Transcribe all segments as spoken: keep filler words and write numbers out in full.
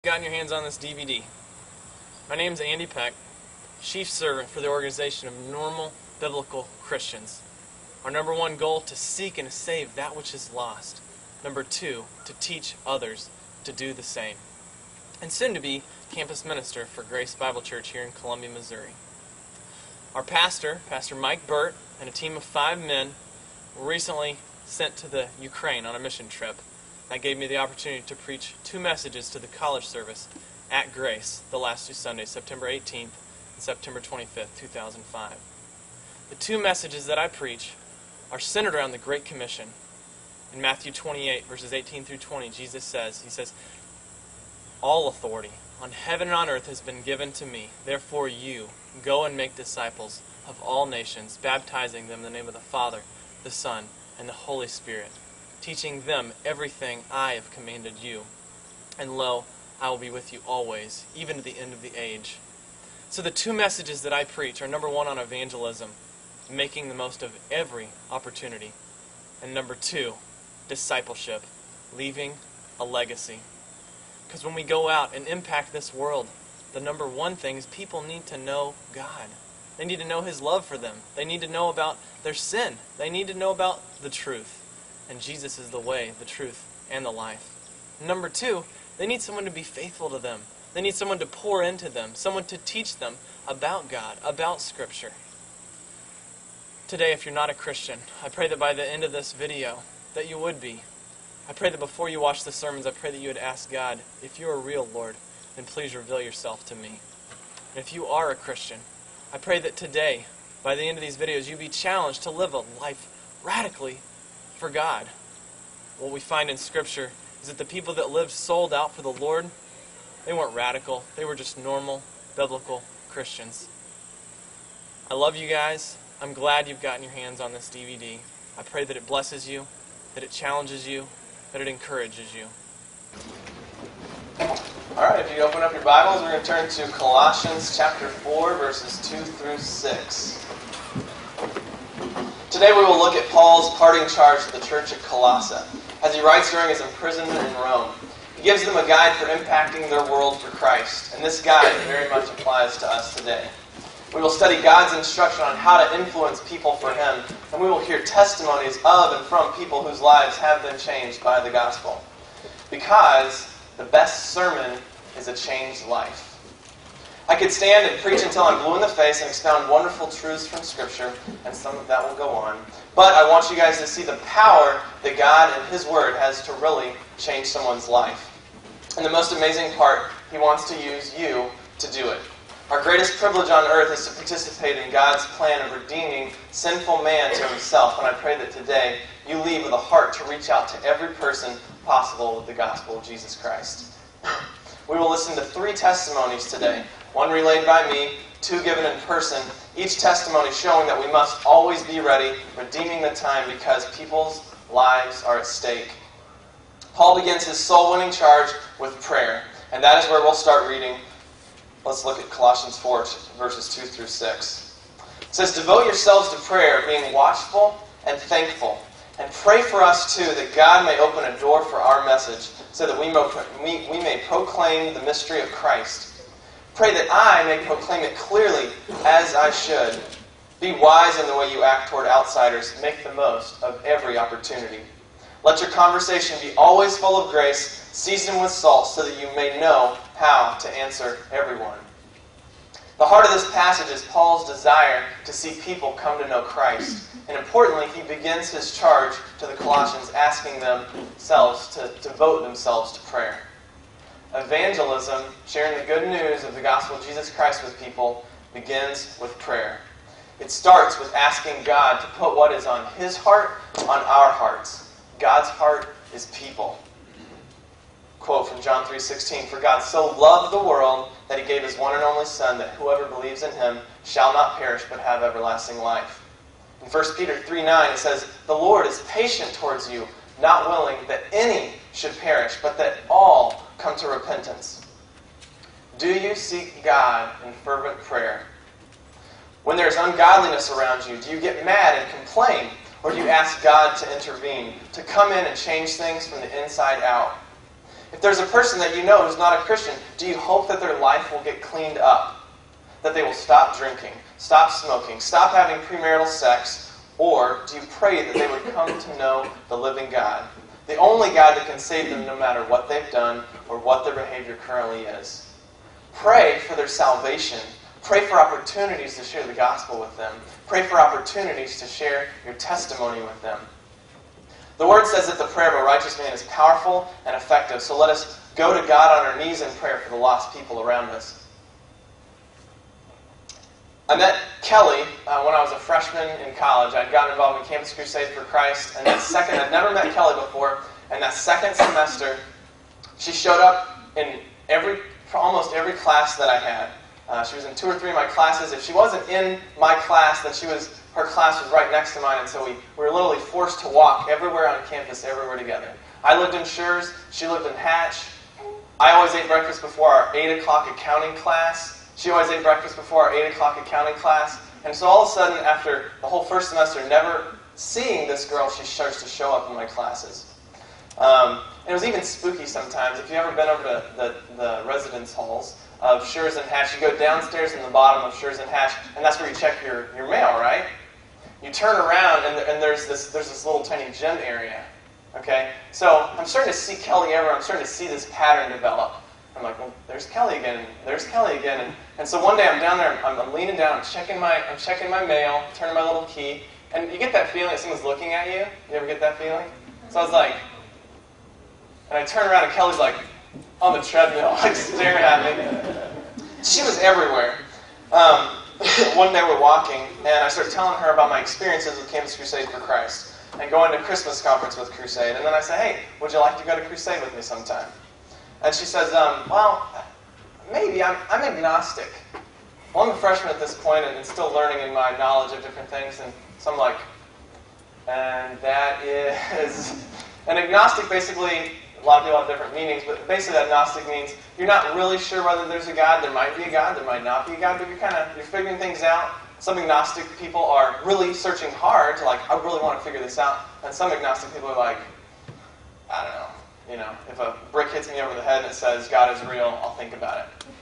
Gotten your hands on this D V D. My name is Andy Peck, chief servant for the organization of Normal Biblical Christians. Our number one goal, to seek and to save that which is lost. Number two, to teach others to do the same. And soon to be campus minister for Grace Bible Church here in Columbia, Missouri. Our pastor, Pastor Mike Burt, and a team of five men were recently sent to the Ukraine on a mission trip. That gave me the opportunity to preach two messages to the college service at Grace the last two Sundays, September eighteenth and September twenty-fifth, two thousand five. The two messages that I preach are centered around the Great Commission. In Matthew twenty-eight, verses eighteen through twenty, Jesus says, He says, "All authority on heaven and on earth has been given to me. Therefore you go and make disciples of all nations, baptizing them in the name of the Father, the Son, and the Holy Spirit, teaching them everything I have commanded you. And lo, I will be with you always, even to the end of the age." So the two messages that I preach are number one on evangelism, making the most of every opportunity. And number two, discipleship, leaving a legacy. Because when we go out and impact this world, the number one thing is people need to know God. They need to know His love for them. They need to know about their sin. They need to know about the truth. And Jesus is the way, the truth, and the life. Number two, they need someone to be faithful to them. They need someone to pour into them, someone to teach them about God, about Scripture. Today, if you're not a Christian, I pray that by the end of this video, that you would be. I pray that before you watch the sermons, I pray that you would ask God, if you are real, Lord, then please reveal yourself to me. And if you are a Christian, I pray that today, by the end of these videos, you be challenged to live a life radically for God. What we find in Scripture is that the people that lived sold out for the Lord, they weren't radical. They were just normal, biblical Christians. I love you guys. I'm glad you've gotten your hands on this D V D. I pray that it blesses you, that it challenges you, that it encourages you. Alright, if you open up your Bibles, we're going to turn to Colossians chapter four, verses two through six. Today we will look at Paul's parting charge to the church at Colossae, as he writes during his imprisonment in Rome. He gives them a guide for impacting their world for Christ, and this guide very much applies to us today. We will study God's instruction on how to influence people for Him, and we will hear testimonies of and from people whose lives have been changed by the gospel. Because the best sermon is a changed life. I could stand and preach until I'm blue in the face and expound wonderful truths from Scripture, and some of that will go on. But I want you guys to see the power that God and His Word has to really change someone's life. And the most amazing part, He wants to use you to do it. Our greatest privilege on earth is to participate in God's plan of redeeming sinful man to Himself. And I pray that today you leave with a heart to reach out to every person possible with the gospel of Jesus Christ. We will listen to three testimonies today. One relayed by me, two given in person. Each testimony showing that we must always be ready, redeeming the time because people's lives are at stake. Paul begins his soul-winning charge with prayer. And that is where we'll start reading. Let's look at Colossians four, verses two through six. It says, "Devote yourselves to prayer, being watchful and thankful. And pray for us, too, that God may open a door for our message, so that we may, we may proclaim the mystery of Christ. Pray that I may proclaim it clearly, as I should. Be wise in the way you act toward outsiders. Make the most of every opportunity. Let your conversation be always full of grace, seasoned with salt, so that you may know how to answer everyone." The heart of this passage is Paul's desire to see people come to know Christ. And importantly, he begins his charge to the Colossians asking themselves to devote themselves to prayer. Evangelism, sharing the good news of the gospel of Jesus Christ with people, begins with prayer. It starts with asking God to put what is on His heart on our hearts. God's heart is people. Quote from John three sixteen, "For God so loved the world that He gave His one and only Son, that whoever believes in Him shall not perish but have everlasting life." In First Peter three nine it says, "The Lord is patient towards you, not willing that any should perish, but that all come to repentance." Do you seek God in fervent prayer? When there's ungodliness around you, do you get mad and complain? Or do you ask God to intervene, to come in and change things from the inside out? If there's a person that you know who's not a Christian, do you hope that their life will get cleaned up? That they will stop drinking, stop smoking, stop having premarital sex? Or do you pray that they would come to know the living God? The only God that can save them no matter what they've done or what their behavior currently is. Pray for their salvation. Pray for opportunities to share the gospel with them. Pray for opportunities to share your testimony with them. The Word says that the prayer of a righteous man is powerful and effective. So let us go to God on our knees in prayer for the lost people around us. I met Kelly uh, when I was a freshman in college. I'd gotten involved in Campus Crusade for Christ. And that second, I'd never met Kelly before. And that second semester, she showed up in every, almost every class that I had. Uh, she was in two or three of my classes. If she wasn't in my class, then she was her class was right next to mine, and so we, we were literally forced to walk everywhere on campus, everywhere together. I lived in Shire, she lived in Hatch. I always ate breakfast before our eight o'clock accounting class. She always ate breakfast before our eight o'clock accounting class. And so all of a sudden, after the whole first semester, never seeing this girl, she starts to show up in my classes. Um, and it was even spooky sometimes. If you've ever been over to the, the residence halls of Shires and Hatch, you go downstairs in the bottom of Shires and Hatch, and that's where you check your, your mail, right? You turn around, and, and there's this there's this little tiny gym area. Okay? So I'm starting to see Kelly everywhere. I'm starting to see this pattern develop. I'm like, well, there's Kelly again. There's Kelly again. And, and so one day I'm down there. I'm, I'm leaning down. I'm checking my I'm checking my mail, turning my little key, and you get that feeling that someone's looking at you. You ever get that feeling? So I was like, and I turn around, and Kelly's like on the treadmill, like staring at me. She was everywhere. Um, One day we're walking, and I started telling her about my experiences with Campus Crusade for Christ and going to Christmas conference with Crusade. And then I say, hey, would you like to go to Crusade with me sometime? And she says, um, well, maybe. I'm, I'm agnostic. Well, I'm a freshman at this point and still learning in my knowledge of different things. And so I'm like, and that is... An agnostic basically... A lot of people have different meanings, but basically agnostic means you're not really sure whether there's a God. There might be a God, there might not be a God, but you're kind of you're figuring things out. Some agnostic people are really searching hard to like, I really want to figure this out. And some agnostic people are like, I don't know, you know, if a brick hits me over the head and it says God is real, I'll think about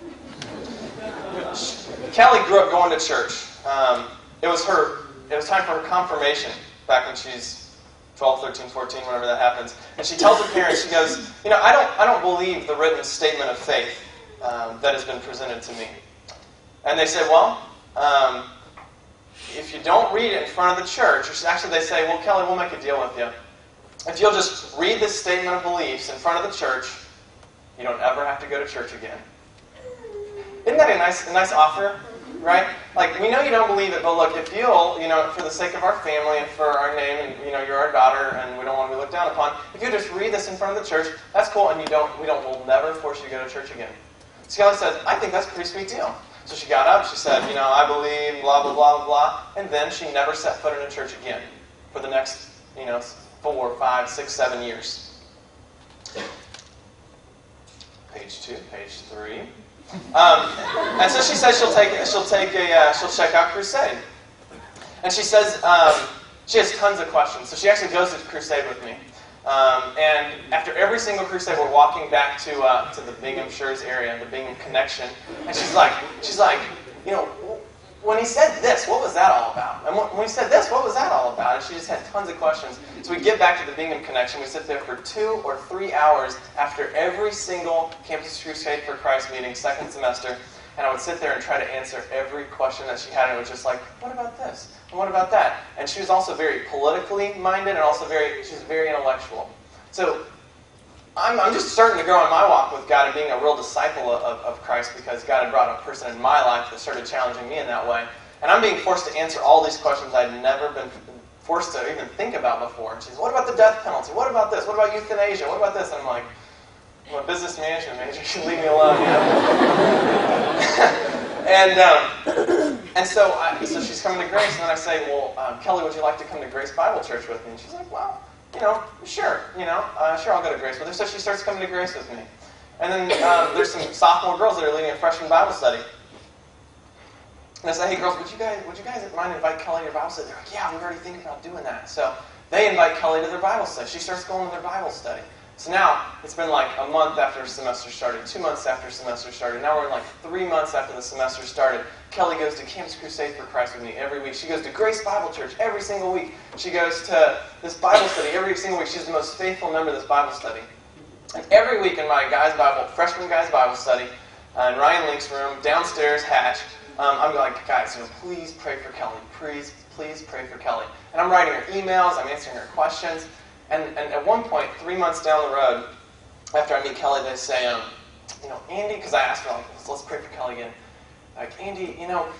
it. Kelly grew up going to church. Um, it was her. It was time for her confirmation back when she's twelve, thirteen, fourteen, whenever that happens. And she tells her parents, she goes, you know, I don't I don't believe the written statement of faith um, that has been presented to me. And they say, well, um, if you don't read it in front of the church, or actually they say, well, Kelly, we'll make a deal with you. If you'll just read this statement of beliefs in front of the church, you don't ever have to go to church again. Isn't that a nice, a nice offer? Right? Like, we know you don't believe it, but look, if you'll, you know, for the sake of our family and for our name, and, you know, you're our daughter, and we don't want to be looked down upon, if you just read this in front of the church, that's cool, and you don't, we don't, we'll never force you to go to church again. So Kelly said, I think that's a pretty sweet deal. So she got up, she said, you know, I believe, blah, blah, blah, blah, blah, and then she never set foot in a church again for the next, you know, four, five, six, seven years. Page two, page three. Um, and so she says she'll take she'll take a uh, she'll check out Crusade, and she says um, she has tons of questions. So she actually goes to Crusade with me, um, and after every single Crusade, we're walking back to uh, to the Bingham Shires area, the Bingham connection, and she's like she's like you know, when he said this, what was that all about? And when he said this, what was that all about? And she just had tons of questions. So we get back to the Bingham Connection. We sit there for two or three hours after every single Campus Crusade for Christ meeting, second semester. And I would sit there and try to answer every question that she had. And it was just like, what about this? And what about that? And she was also very politically minded and also very, she was very intellectual. So I'm, I'm just starting to grow in my walk with God and being a real disciple of, of Christ because God had brought a person in my life that started challenging me in that way. And I'm being forced to answer all these questions I'd never been forced to even think about before. And she's, what about the death penalty? What about this? What about euthanasia? What about this? And I'm like, I'm a business management major. You should leave me alone, you know? and um, and so I, so she's coming to Grace, and then I say, well, um, Kelly, would you like to come to Grace Bible Church with me? And she's like, well, you know, sure, you know, uh, sure, I'll go to Grace with her. So she starts coming to Grace with me. And then um, there's some sophomore girls that are leading a freshman Bible study. And I say, hey, girls, would you guys would you guys mind to invite Kelly to your Bible study? They're like, yeah, we're already thinking about doing that. So they invite Kelly to their Bible study. She starts going to their Bible study. So now, it's been like a month after semester started, two months after semester started. Now we're in like three months after the semester started. Kelly goes to Campus Crusade for Christ with me every week. She goes to Grace Bible Church every single week. She goes to this Bible study every single week. She's the most faithful member of this Bible study. And every week in my guys' Bible, freshman guys' Bible study, uh, in Ryan Link's room, downstairs, Hatch, um, I'm like, guys, you know, please pray for Kelly. Please, please pray for Kelly. And I'm writing her emails. I'm answering her questions. And, and at one point, three months down the road, after I meet Kelly, they say, um, you know, Andy, because I asked her, like, let's, let's pray for Kelly again. Like, Andy, you know,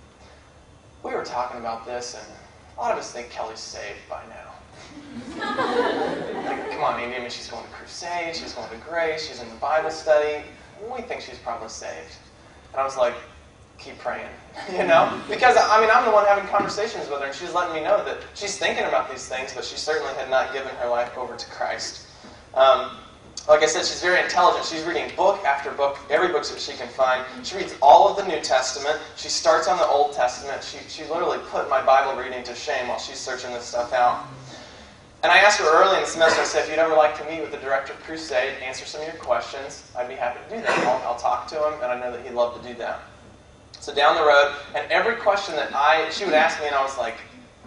we were talking about this, and a lot of us think Kelly's saved by now. Like, come on, Andy, I mean, she's going to Crusade, she's going to Grace, she's in the Bible study. We think she's probably saved. And I was like, keep praying, you know? Because, I mean, I'm the one having conversations with her, and she's letting me know that she's thinking about these things, but she certainly had not given her life over to Christ. Um, like I said, she's very intelligent. She's reading book after book, every book that she can find. She reads all of the New Testament. She starts on the Old Testament. She, she literally put my Bible reading to shame while she's searching this stuff out. And I asked her early in the semester, I said, if you'd ever like to meet with the director of Crusade, answer some of your questions, I'd be happy to do that. I'll, I'll talk to him, and I know that he'd love to do that. So down the road, and every question that I, she would ask me, and I was like,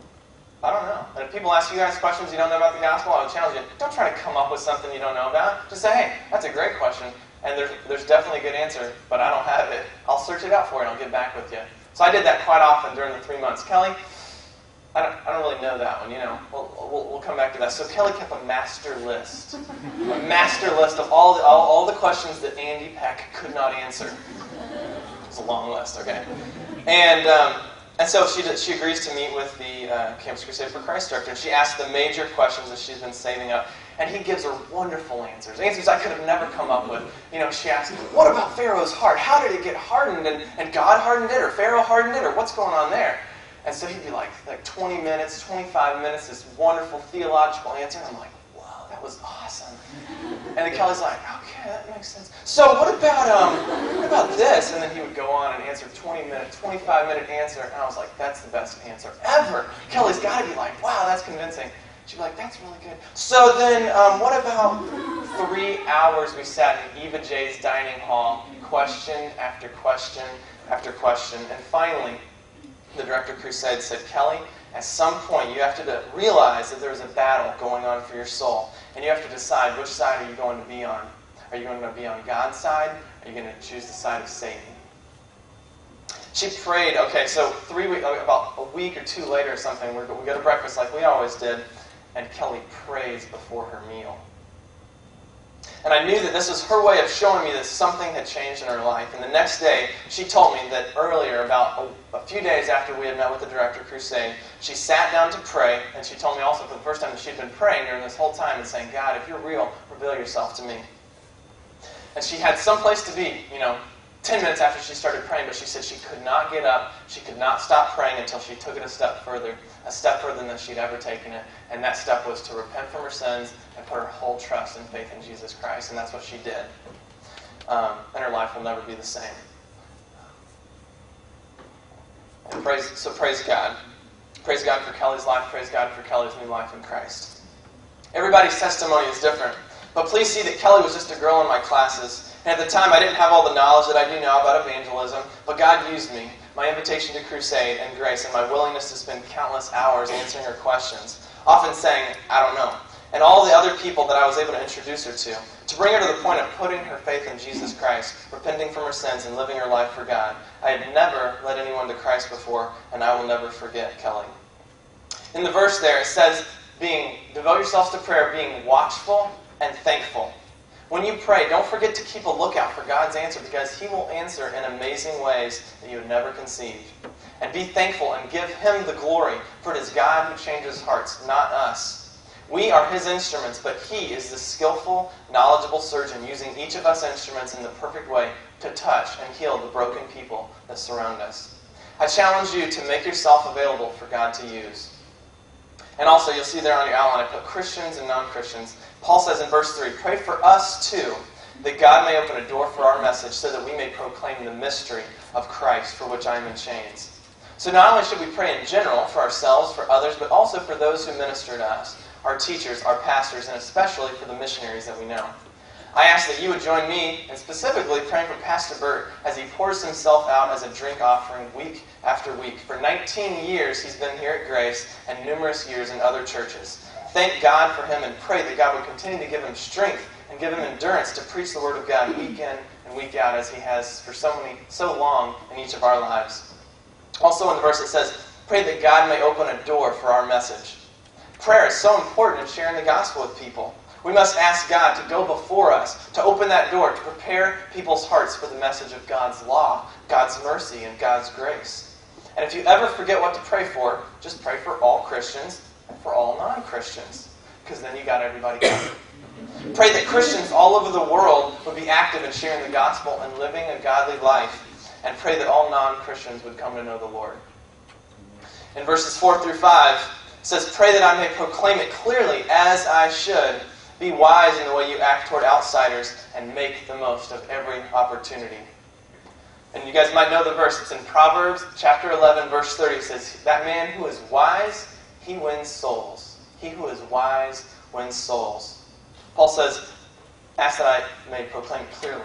I don't know. And if people ask you guys questions you don't know about the gospel, I would challenge you, don't try to come up with something you don't know about. Just say, hey, that's a great question, and there's, there's definitely a good answer, but I don't have it. I'll search it out for you, and I'll get back with you. So I did that quite often during the three months. Kelly, I don't, I don't really know that one, you know. We'll, we'll, we'll come back to that. So Kelly kept a master list, a master list of all the, all, all the questions that Andy Peck could not answer. It's a long list, okay? And um, and so she she agrees to meet with the uh, Campus Crusade for Christ director, and she asks the major questions that she's been saving up, and he gives her wonderful answers, answers I could have never come up with. You know, she asks, what about Pharaoh's heart? How did it get hardened, and, and God hardened it, or Pharaoh hardened it, or what's going on there? And so he'd be like, like twenty minutes, twenty-five minutes, this wonderful theological answer, and I'm like, wow, that was awesome. And then Kelly's like, okay, that makes sense. So what about um, what about this? And then he would go on and answer twenty minute, twenty-five minute answer, and I was like, that's the best answer ever. Kelly's got to be like, wow, that's convincing. She'd be like, that's really good. So then, um, what about three hours we sat in Eva J's dining hall, question after question after question, and finally, the director of Crusade said, Kelly, at some point you have to realize that there's a battle going on for your soul. And you have to decide which side are you going to be on. Are you going to be on God's side? Or are you going to choose the side of Satan? She prayed, okay, so three weeks, about a week or two later or something, we go to breakfast like we always did, and Kelly prays before her meal. And I knew that this was her way of showing me that something had changed in her life. And the next day, she told me that earlier, about a, a few days after we had met with the director of Crusade, she sat down to pray, and she told me also for the first time that she'd been praying during this whole time and saying, God, if you're real, reveal yourself to me. And she had some place to be, you know, ten minutes after she started praying, but she said she could not get up, she could not stop praying until she took it a step further, a step further than she'd ever taken it. And that step was to repent from her sins and put her whole trust and faith in Jesus Christ. And that's what she did. Um, and her life will never be the same. And praise, so praise God. Praise God for Kelly's life. Praise God for Kelly's new life in Christ. Everybody's testimony is different. But please see that Kelly was just a girl in my classes. And at the time, I didn't have all the knowledge that I do now about evangelism, but God used me, my invitation to Crusade and Grace, and my willingness to spend countless hours answering her questions, often saying, I don't know, and all the other people that I was able to introduce her to, to bring her to the point of putting her faith in Jesus Christ, repenting from her sins, and living her life for God. I had never led anyone to Christ before, and I will never forget Kelly. In the verse there, it says, being devote yourselves to prayer, being watchful and thankful. When you pray, don't forget to keep a lookout for God's answer, because He will answer in amazing ways that you would never conceive. And be thankful and give Him the glory, for it is God who changes hearts, not us. We are His instruments, but He is the skillful, knowledgeable surgeon, using each of us instruments in the perfect way to touch and heal the broken people that surround us. I challenge you to make yourself available for God to use. And also, you'll see there on your outline, I put Christians and non-Christians. Paul says in verse three, pray for us too, that God may open a door for our message so that we may proclaim the mystery of Christ for which I am in chains. So not only should we pray in general for ourselves, for others, but also for those who minister to us. our teachers, our pastors, and especially for the missionaries that we know. I ask that you would join me in specifically praying for Pastor Burt as he pours himself out as a drink offering week after week. For nineteen years he's been here at Grace and numerous years in other churches. Thank God for him and pray that God would continue to give him strength and give him endurance to preach the Word of God week in and week out as he has for so many, so long in each of our lives. Also in the verse it says, pray that God may open a door for our message. Prayer is so important in sharing the gospel with people. We must ask God to go before us, to open that door, to prepare people's hearts for the message of God's law, God's mercy, and God's grace. And if you ever forget what to pray for, just pray for all Christians and for all non-Christians, because then you got everybody covered. Pray that Christians all over the world would be active in sharing the gospel and living a godly life, and pray that all non-Christians would come to know the Lord. In verses four through five, it says, pray that I may proclaim it clearly as I should. Be wise in the way you act toward outsiders and make the most of every opportunity. And you guys might know the verse. It's in Proverbs chapter eleven, verse thirty. It says, that man who is wise, he wins souls. He who is wise wins souls. Paul says, ask that I may proclaim it clearly.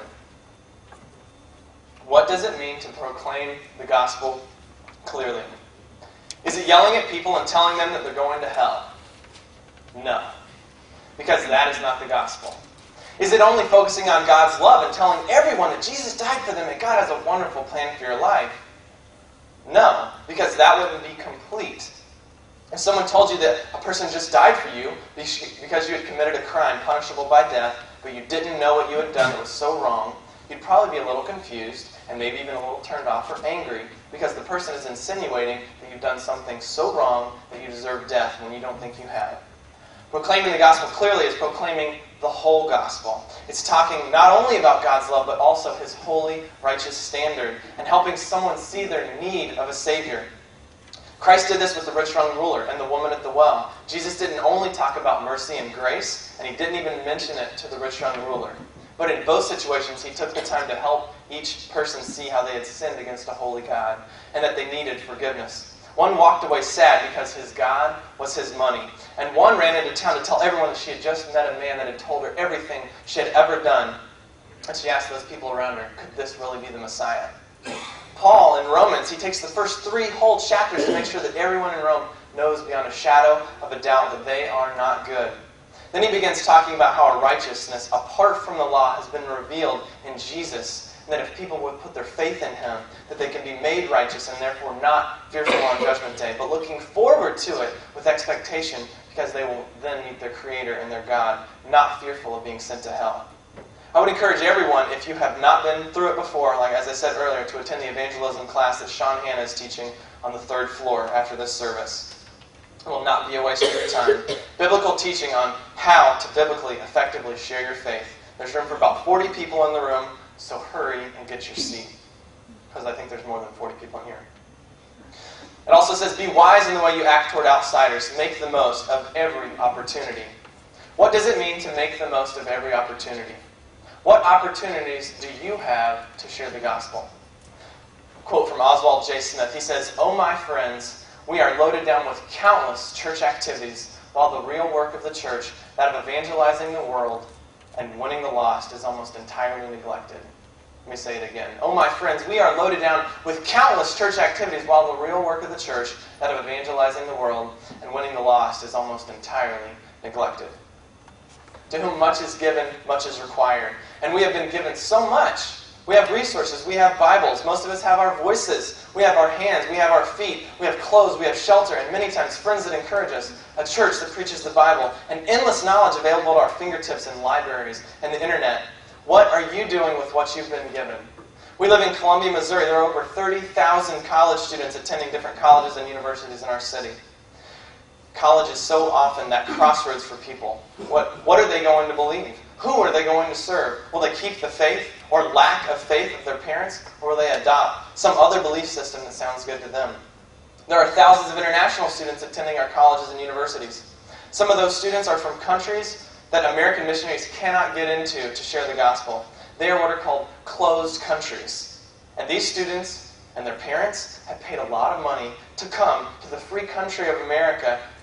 What does it mean to proclaim the gospel clearly? Is it yelling at people and telling them that they're going to hell? No. Because that is not the gospel. Is it only focusing on God's love and telling everyone that Jesus died for them and God has a wonderful plan for your life? No, because that wouldn't be complete. If someone told you that a person just died for you because you had committed a crime punishable by death, but you didn't know what you had done that was so wrong, you'd probably be a little confused and maybe even a little turned off or angry because the person is insinuating that you've done something so wrong that you deserve death when you don't think you have. Proclaiming the gospel clearly is proclaiming the whole gospel. It's talking not only about God's love, but also His holy, righteous standard, and helping someone see their need of a Savior. Christ did this with the rich young ruler and the woman at the well. Jesus didn't only talk about mercy and grace, and He didn't even mention it to the rich young ruler. But in both situations, He took the time to help each person see how they had sinned against a holy God, and that they needed forgiveness. One walked away sad because his God was his money. And one ran into town to tell everyone that she had just met a man that had told her everything she had ever done. And she asked those people around her, could this really be the Messiah? Paul in Romans, he takes the first three whole chapters to make sure that everyone in Rome knows beyond a shadow of a doubt that they are not good. Then he begins talking about how our righteousness, apart from the law, has been revealed in Jesus. And that if people would put their faith in Him, that they can be made righteous and therefore not fearful on Judgment Day, but looking forward to it with expectation because they will then meet their Creator and their God, not fearful of being sent to hell. I would encourage everyone, if you have not been through it before, like as I said earlier, to attend the evangelism class that Sean Hanna is teaching on the third floor after this service. It will not be a waste of your time. Biblical teaching on how to biblically, effectively share your faith. There's room for about forty people in the room, so hurry and get your seat, because I think there's more than forty people in here. It also says, be wise in the way you act toward outsiders. Make the most of every opportunity. What does it mean to make the most of every opportunity? What opportunities do you have to share the gospel? A quote from Oswald J. Smith. He says, oh, my friends, we are loaded down with countless church activities, while the real work of the church, that of evangelizing the world and winning the lost, is almost entirely neglected. Let me say it again. Oh, my friends, we are loaded down with countless church activities, while the real work of the church, that of evangelizing the world and winning the lost, is almost entirely neglected. To whom much is given, much is required. And we have been given so much. We have resources. We have Bibles. Most of us have our voices. We have our hands. We have our feet. We have clothes. We have shelter. And many times, friends that encourage us. A church that preaches the Bible. And endless knowledge available at our fingertips in libraries and the internet. What are you doing with what you've been given? We live in Columbia, Missouri. There are over thirty thousand college students attending different colleges and universities in our city. College is so often that crossroads for people. What, what are they going to believe? Who are they going to serve? Will they keep the faith or lack of faith of their parents? Or will they adopt some other belief system that sounds good to them? There are thousands of international students attending our colleges and universities. Some of those students are from countries that American missionaries cannot get into to share the gospel. They are what are called closed countries. And these students and their parents have paid a lot of money to come to the free country of America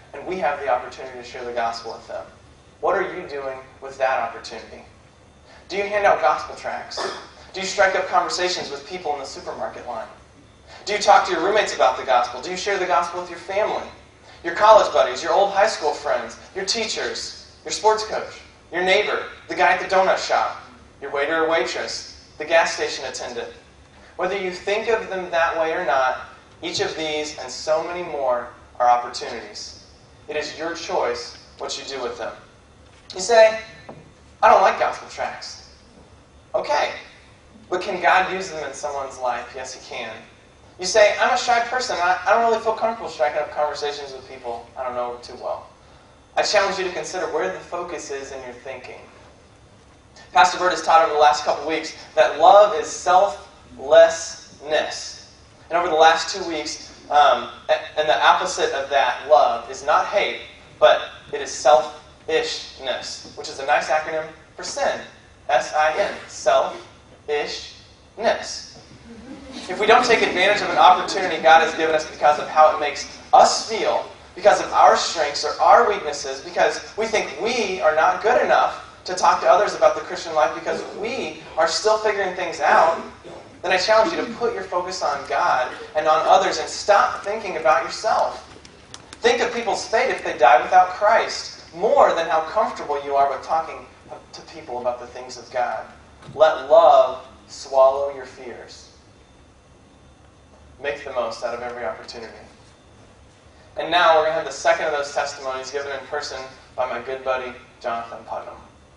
and we have the opportunity to share the gospel with them. What are you doing with that opportunity? Do you hand out gospel tracts? Do you strike up conversations with people in the supermarket line? Do you talk to your roommates about the gospel? Do you share the gospel with your family, your college buddies, your old high school friends, your teachers, your sports coach, your neighbor, the guy at the donut shop, your waiter or waitress, the gas station attendant? Whether you think of them that way or not, each of these and so many more are opportunities. It is your choice what you do with them. You say, I don't like gospel tracts. Okay, but can God use them in someone's life? Yes, He can. You say, I'm a shy person. I, I don't really feel comfortable striking up conversations with people I don't know too well. I challenge you to consider where the focus is in your thinking. Pastor Burt has taught over the last couple of weeks that love is selflessness. And over the last two weeks, um, and the opposite of that, love, is not hate, but it is selfishness, which is a nice acronym for sin. S I N. Selfishness. If we don't take advantage of an opportunity God has given us because of how it makes us feel, because of our strengths or our weaknesses, because we think we are not good enough to talk to others about the Christian life because we are still figuring things out, then I challenge you to put your focus on God and on others and stop thinking about yourself. Think of people's fate if they die without Christ, more than how comfortable you are with talking to people about the things of God. Let love swallow your fears. Make the most out of every opportunity. And now we're going to have the second of those testimonies given in person by my good buddy, Jonathan Putnam.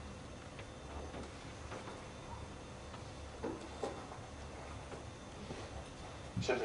Should be.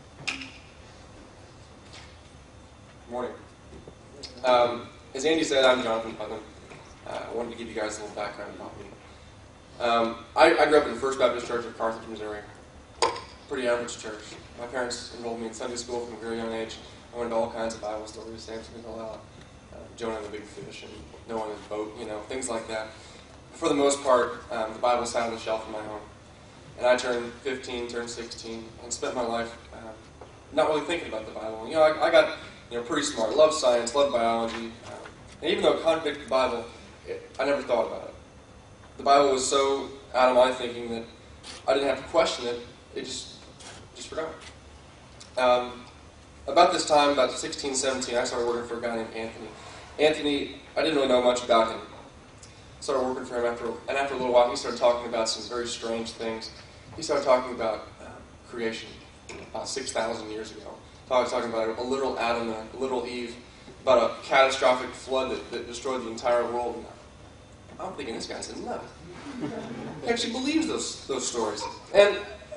Good morning. Um, as Andy said, I'm Jonathan Putnam. Uh, I wanted to give you guys a little background about me. Um, I, I grew up in the First Baptist Church of Carthage, Missouri. Pretty average church. My parents enrolled me in Sunday school from a very young age. I went to all kinds of Bible stories, Samson and Delilah, uh, Jonah and the Big Fish, and Noah and his boat, you know, things like that. For the most part, um, the Bible sat on the shelf in my home. And I turned fifteen, turned sixteen, and spent my life um, not really thinking about the Bible. You know, I, I got you know pretty smart, loved science, loved biology, um, and even though it contradicted the Bible, it, I never thought about it. The Bible was so out of my thinking that I didn't have to question it. It just just forgot it. Um, about this time, about sixteen, seventeen, I started working for a guy named Anthony. Anthony, I didn't really know much about him. Started working for him after, and after a little while, he started talking about some very strange things. He started talking about uh, creation about six thousand years ago. He was talking about a literal Adam and a literal Eve, about a catastrophic flood that, that destroyed the entire world. And I'm thinking, this guy's a nut. He actually believes those those stories. And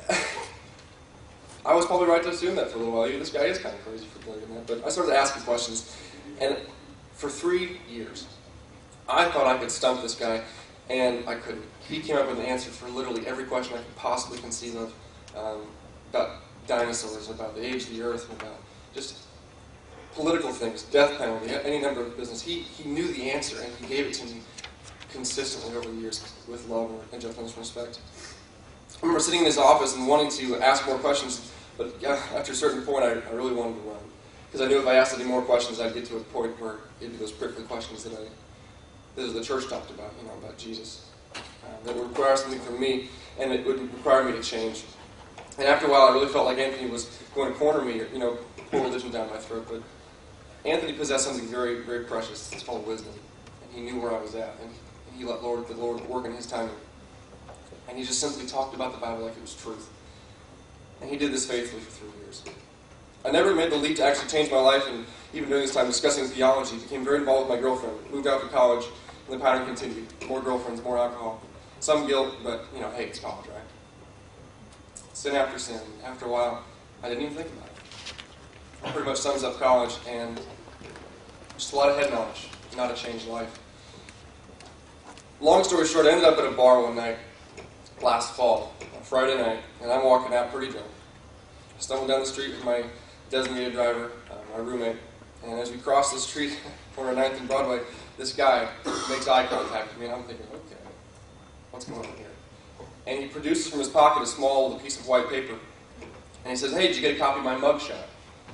I was probably right to assume that for a little while. This guy is kind of crazy for believing that. But I started asking questions. And for three years, I thought I could stump this guy, and I couldn't. He came up with an answer for literally every question I could possibly conceive of, um, about dinosaurs, about the age of the earth, and about just political things, death penalty, any number of business. He, he knew the answer, and he gave it to me consistently over the years with love and gentleness and respect. I remember sitting in his office and wanting to ask more questions, but after a certain point, I, I really wanted to run. Because I knew if I asked any more questions, I'd get to a point where it'd be those prickly questions that I... This is the church talked about, you know, about Jesus. Uh, that would require something from me, and it would require me to change. And after a while, I really felt like Anthony was going to corner me, or, you know, pull religion down my throat. But Anthony possessed something very, very precious. It's called wisdom. And he knew where I was at, and he let Lord, the Lord work in his timing. And he just simply talked about the Bible like it was truth. And he did this faithfully for three years. I never made the leap to actually change my life, and even during this time discussing theology, became very involved with my girlfriend, moved out to college, and the pattern continued. More girlfriends, more alcohol. Some guilt, but, you know, hey, it's college, right? Sin after sin. After a while, I didn't even think about it. That pretty much sums up college, and just a lot of head knowledge, not a changed life. Long story short, I ended up at a bar one night, last fall, on Friday night, and I'm walking out pretty drunk. I stumbled down the street with my designated driver, uh, my roommate, and as we crossed the street, corner of ninth and Broadway, this guy makes eye contact with me, and I'm thinking, okay, what's going on here? And he produces from his pocket a small piece of white paper, and he says, hey, did you get a copy of my mugshot? I'm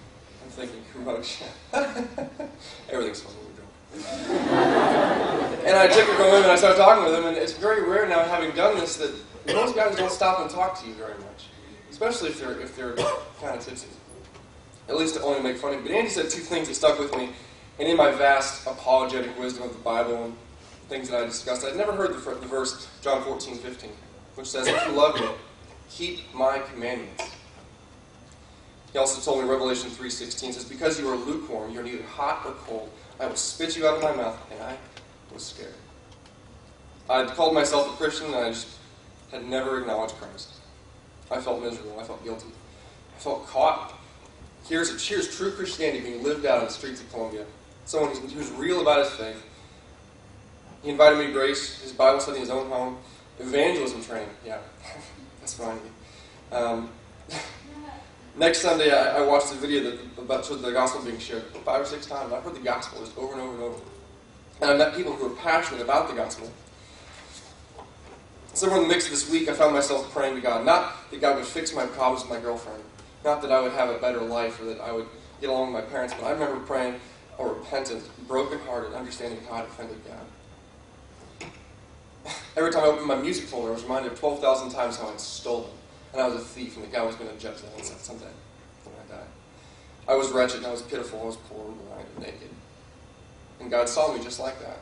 thinking, Roach. Everything's fun when we're drunk. And I took her home and I started talking with him, and it's very rare now, having done this, that most guys don't stop and talk to you very much, especially if they're if they're kind of tipsy. At least to only make fun of you. But Andy said two things that stuck with me, and in my vast apologetic wisdom of the Bible and things that I discussed, I'd never heard the, the verse John fourteen fifteen, which says, "If you love me, keep my commandments." He also told me Revelation three sixteen says, "Because you are lukewarm, you are neither hot or cold, I will spit you out of my mouth," and I was scared. I'd called myself a Christian, and I just had never acknowledged Christ. I felt miserable. I felt guilty. I felt caught. Here's, here's true Christianity being lived out in the streets of Columbia. Someone who's, who's real about his faith. He invited me to Grace, his Bible study in his own home, evangelism training. Yeah, that's fine. Um, next Sunday, I, I watched a video that, about the gospel being shared five or six times. I've heard the gospel just over and over and over. And I met people who were passionate about the gospel. Somewhere in the mix of this week, I found myself praying to God. Not that God would fix my problems with my girlfriend. Not that I would have a better life or that I would get along with my parents. But I remember praying a repentant, broken-hearted, understanding how I offended God. Every time I opened my music folder, I was reminded twelve thousand times how I'd stolen. And I was a thief, and that God was going to judge that someday when I died. I was wretched, and I was pitiful, I was poor and blind and naked. And God saw me just like that.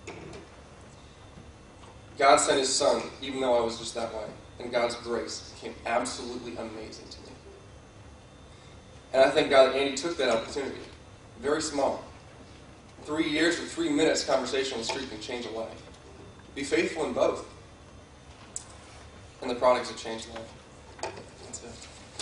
God sent His Son, even though I was just that way. And God's grace became absolutely amazing to me. And I thank God that Andy took that opportunity. Very small. Three years or three minutes conversation on the street can change a life. Be faithful in both. And the products have changed life. That's it.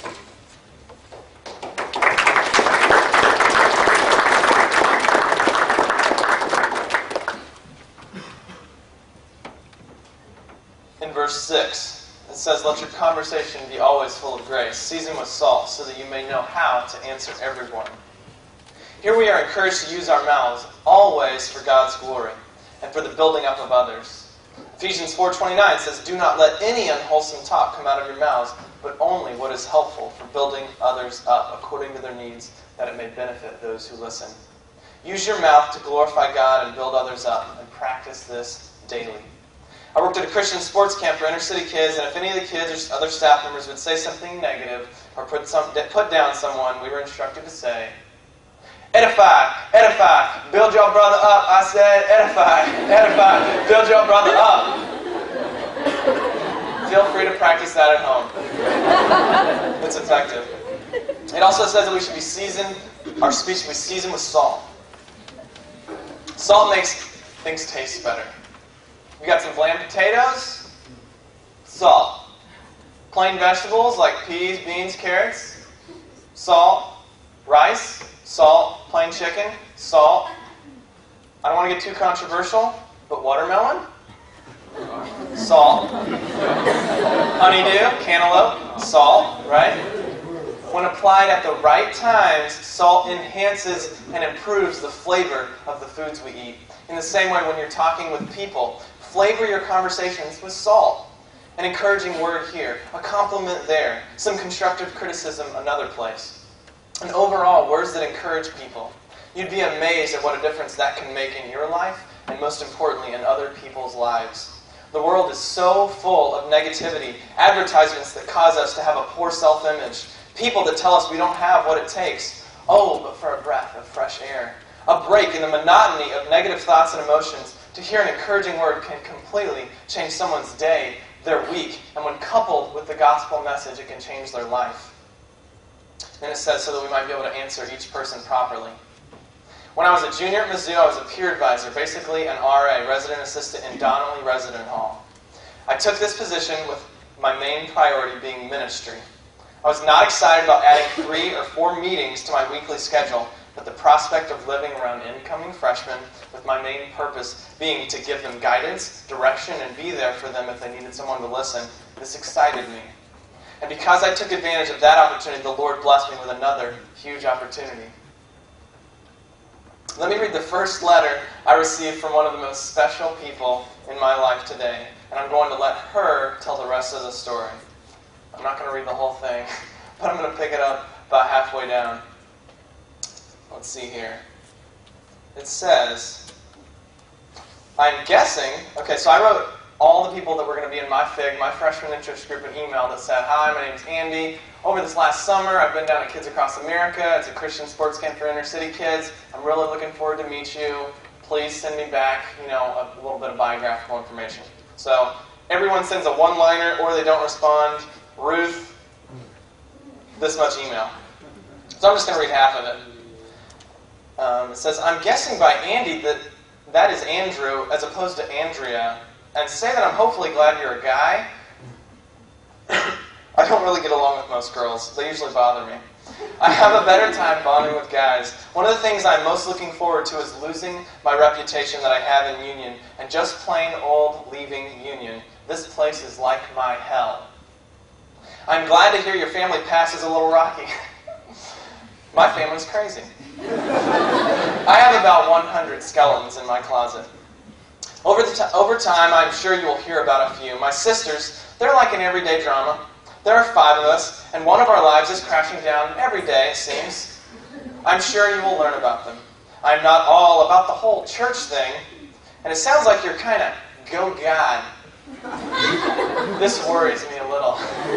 In verse six, it says, "Let your conversation be always full of grace, seasoned with salt, so that you may know how to answer everyone." Here we are encouraged to use our mouths always for God's glory and for the building up of others. Ephesians four twenty-nine says, "Do not let any unwholesome talk come out of your mouths, but only what is helpful for building others up according to their needs, that it may benefit those who listen." Use your mouth to glorify God and build others up, and practice this daily. I worked at a Christian sports camp for inner city kids, and if any of the kids or other staff members would say something negative or put, some, put down someone, we were instructed to say, "Edify, edify, build your brother up." I said, edify, edify, build your brother up. Feel free to practice that at home. It's effective. It also says that we should be seasoned, our speech should be seasoned with salt. Salt makes things taste better. We got some bland potatoes, salt. Plain vegetables like peas, beans, carrots, salt. Rice, salt. Plain chicken, salt. I don't want to get too controversial, but watermelon, salt. Honeydew, cantaloupe, salt, right? When applied at the right times, salt enhances and improves the flavor of the foods we eat. In the same way, when you're talking with people, flavor your conversations with salt. An encouraging word here, a compliment there, some constructive criticism another place. And overall, words that encourage people. You'd be amazed at what a difference that can make in your life, and most importantly, in other people's lives. The world is so full of negativity, advertisements that cause us to have a poor self-image, people that tell us we don't have what it takes. Oh, but for a breath of fresh air. A break in the monotony of negative thoughts and emotions. To hear an encouraging word can completely change someone's day, their week, and when coupled with the gospel message, it can change their life. And it says so that we might be able to answer each person properly. When I was a junior at Mizzou, I was a peer advisor, basically an R A, resident assistant in Donnelly Resident Hall. I took this position with my main priority being ministry. I was not excited about adding three or four meetings to my weekly schedule, but the prospect of living around incoming freshmen with my main purpose being to give them guidance, direction, and be there for them if they needed someone to listen, this excited me. And because I took advantage of that opportunity, the Lord blessed me with another huge opportunity. Let me read the first letter I received from one of the most special people in my life today, and I'm going to let her tell the rest of the story. I'm not going to read the whole thing, but I'm going to pick it up about halfway down. let's see here. It says, I'm guessing, okay, so I wrote all the people that were going to be in my FIG, my freshman interest group, an email that said, hi, my name's Andy. Over this last summer, I've been down at Kids Across America. It's a Christian sports camp for inner city kids. I'm really looking forward to meet you. Please send me back, you know, a little bit of biographical information. So everyone sends a one-liner or they don't respond. Ruth, this much email. So I'm just going to read half of it. Um, it says, I'm guessing by Andy that that is Andrew as opposed to Andrea, and say that I'm hopefully glad you're a guy. I don't really get along with most girls. They usually bother me. I have a better time bonding with guys. One of the things I'm most looking forward to is losing my reputation that I have in Union, and just plain old leaving Union. This place is like my hell. I'm glad to hear your family past is a little rocky. My family's crazy. I have about one hundred skeletons in my closet. Over, the t- over time, I'm sure you will hear about a few. My sisters, they're like an everyday drama. There are five of us, and one of our lives is crashing down every day, it seems. I'm sure you will learn about them. I'm not all about the whole church thing, and it sounds like you're kind of go God. This worries me a little.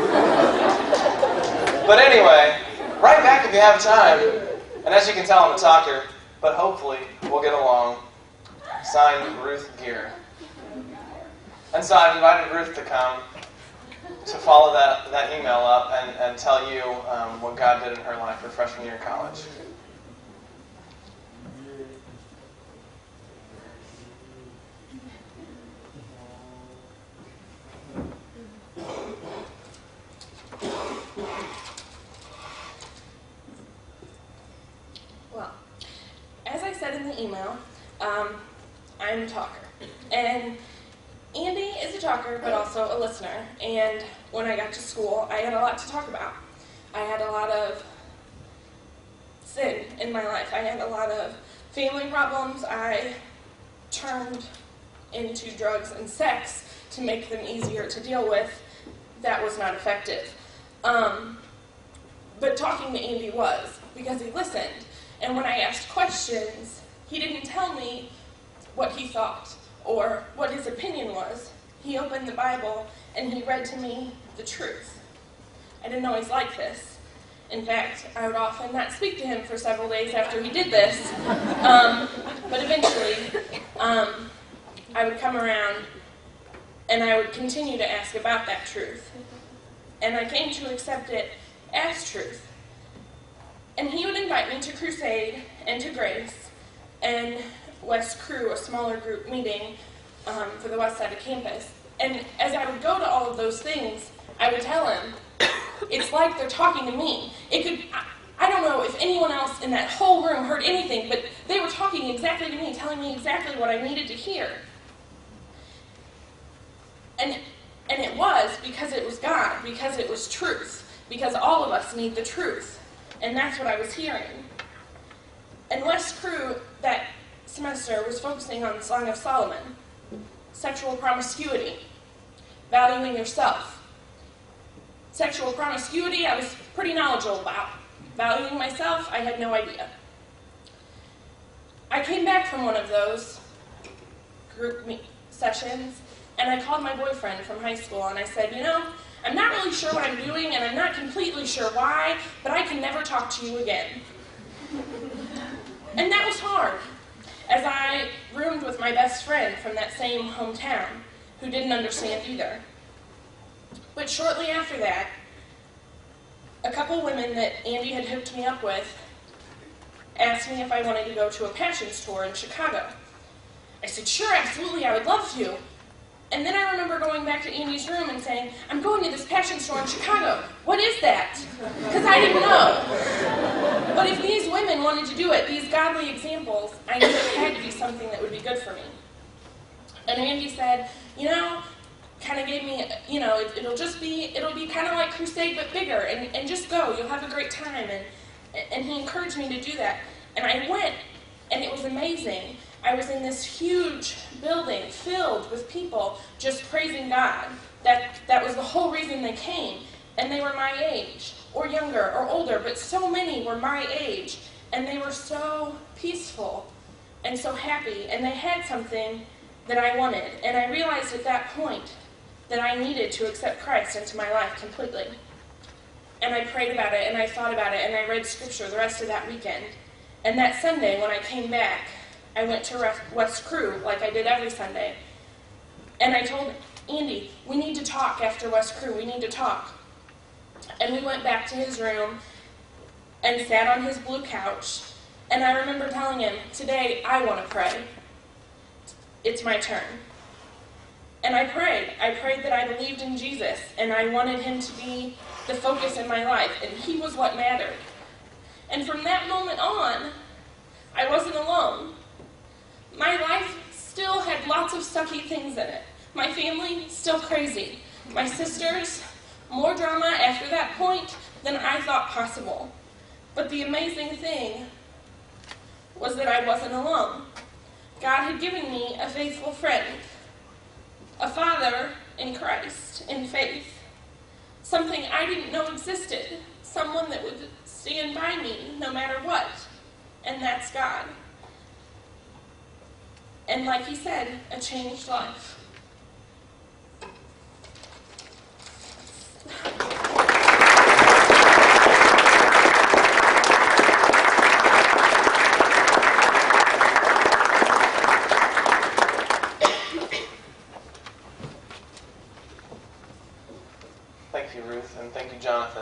But anyway, write back if you have time. And as you can tell, I'm a talker, but hopefully we'll get along. Signed, Ruth Gear. And so I've invited Ruth to come to follow that, that email up and, and tell you um, what God did in her life her freshman year of college. Well, as I said in the email, um, I'm a talker. And Andy is a talker, but also a listener. And when I got to school, I had a lot to talk about. I had a lot of sin in my life. I had a lot of family problems. I turned into drugs and sex to make them easier to deal with. That was not effective. Um, but talking to Andy was, because he listened. And when I asked questions, he didn't tell me what he thought or what his opinion was. He opened the Bible and he read to me the truth. I didn't always like this. In fact, I would often not speak to him for several days after he did this. Um, but eventually, um, I would come around and I would continue to ask about that truth. And I came to accept it as truth. And he would invite me to Crusade and to Grace and West Crew, a smaller group meeting um, for the west side of campus. And as I would go to all of those things, I would tell him, it's like they're talking to me. It could, I, I don't know if anyone else in that whole room heard anything, but they were talking exactly to me, telling me exactly what I needed to hear. And, and it was because it was God, because it was truth, because all of us need the truth. And that's what I was hearing. And West Crew that semester was focusing on the Song of Solomon, sexual promiscuity, valuing yourself. Sexual promiscuity, I was pretty knowledgeable about. Valuing myself, I had no idea. I came back from one of those group meet sessions, and I called my boyfriend from high school, and I said, you know, I'm not really sure what I'm doing, and I'm not completely sure why, but I can never talk to you again. And that was hard, as I roomed with my best friend from that same hometown, who didn't understand either. But shortly after that, a couple women that Andy had hooked me up with asked me if I wanted to go to a Passions tour in Chicago. I said, sure, absolutely, I would love to. And then I remember going back to Andy's room and saying, I'm going to this Passion store in Chicago. What is that? Because I didn't know. But if these women wanted to do it, these godly examples, I knew it had to be something that would be good for me. And Andy said, you know, kind of gave me, you know, it, it'll just be, it'll be kind of like Crusade but bigger, and, and just go, you'll have a great time. And, and he encouraged me to do that. And I went, and it was amazing. I was in this huge building filled with people just praising God. That, that was the whole reason they came. And they were my age, or younger, or older, but so many were my age. and they were so peaceful and so happy, and they had something that I wanted. And I realized at that point that I needed to accept Christ into my life completely. And I prayed about it, and I thought about it, and I read scripture the rest of that weekend. And that Sunday, when I came back, I went to West Crew, like I did every Sunday. And I told Andy, we need to talk after West Crew, we need to talk. And we went back to his room and sat on his blue couch. And I remember telling him, today I want to pray. It's my turn. And I prayed. I prayed that I believed in Jesus, and I wanted him to be the focus in my life, and he was what mattered. And from that moment on, I wasn't alone. My life still had lots of sucky things in it. My family, still crazy. My sisters, more drama after that point than I thought possible. But the amazing thing was that I wasn't alone. God had given me a faithful friend, a father in Christ, in faith, something I didn't know existed, someone that would stand by me no matter what, and that's God. And like he said, a changed life. Thank you, Ruth, and thank you, Jonathan.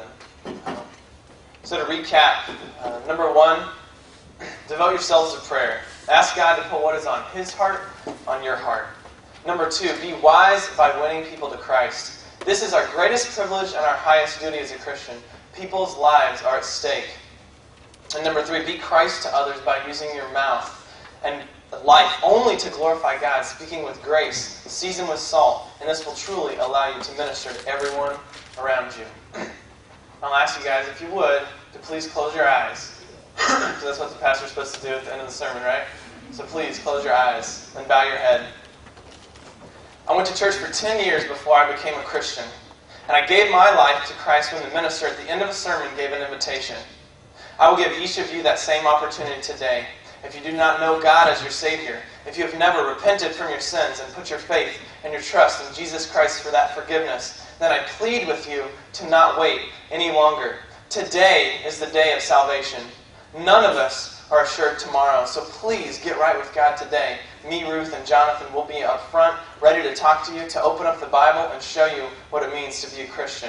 So to recap, uh, number one, devote yourselves to prayer. Ask God to put what is on his heart on your heart. Number two, be wise by winning people to Christ. This is our greatest privilege and our highest duty as a Christian. People's lives are at stake. And number three, be Christ to others by using your mouth and life only to glorify God, speaking with grace, seasoned with salt, and this will truly allow you to minister to everyone around you. I'll ask you guys, if you would, to please close your eyes. So that's what the pastor's supposed to do at the end of the sermon, right? So please, close your eyes and bow your head. I went to church for ten years before I became a Christian. And I gave my life to Christ when the minister at the end of a sermon gave an invitation. I will give each of you that same opportunity today. If you do not know God as your Savior, if you have never repented from your sins and put your faith and your trust in Jesus Christ for that forgiveness, then I plead with you to not wait any longer. Today is the day of salvation. None of us are assured tomorrow, so please get right with God today. Me, Ruth, and Jonathan will be up front, ready to talk to you, to open up the Bible and show you what it means to be a Christian.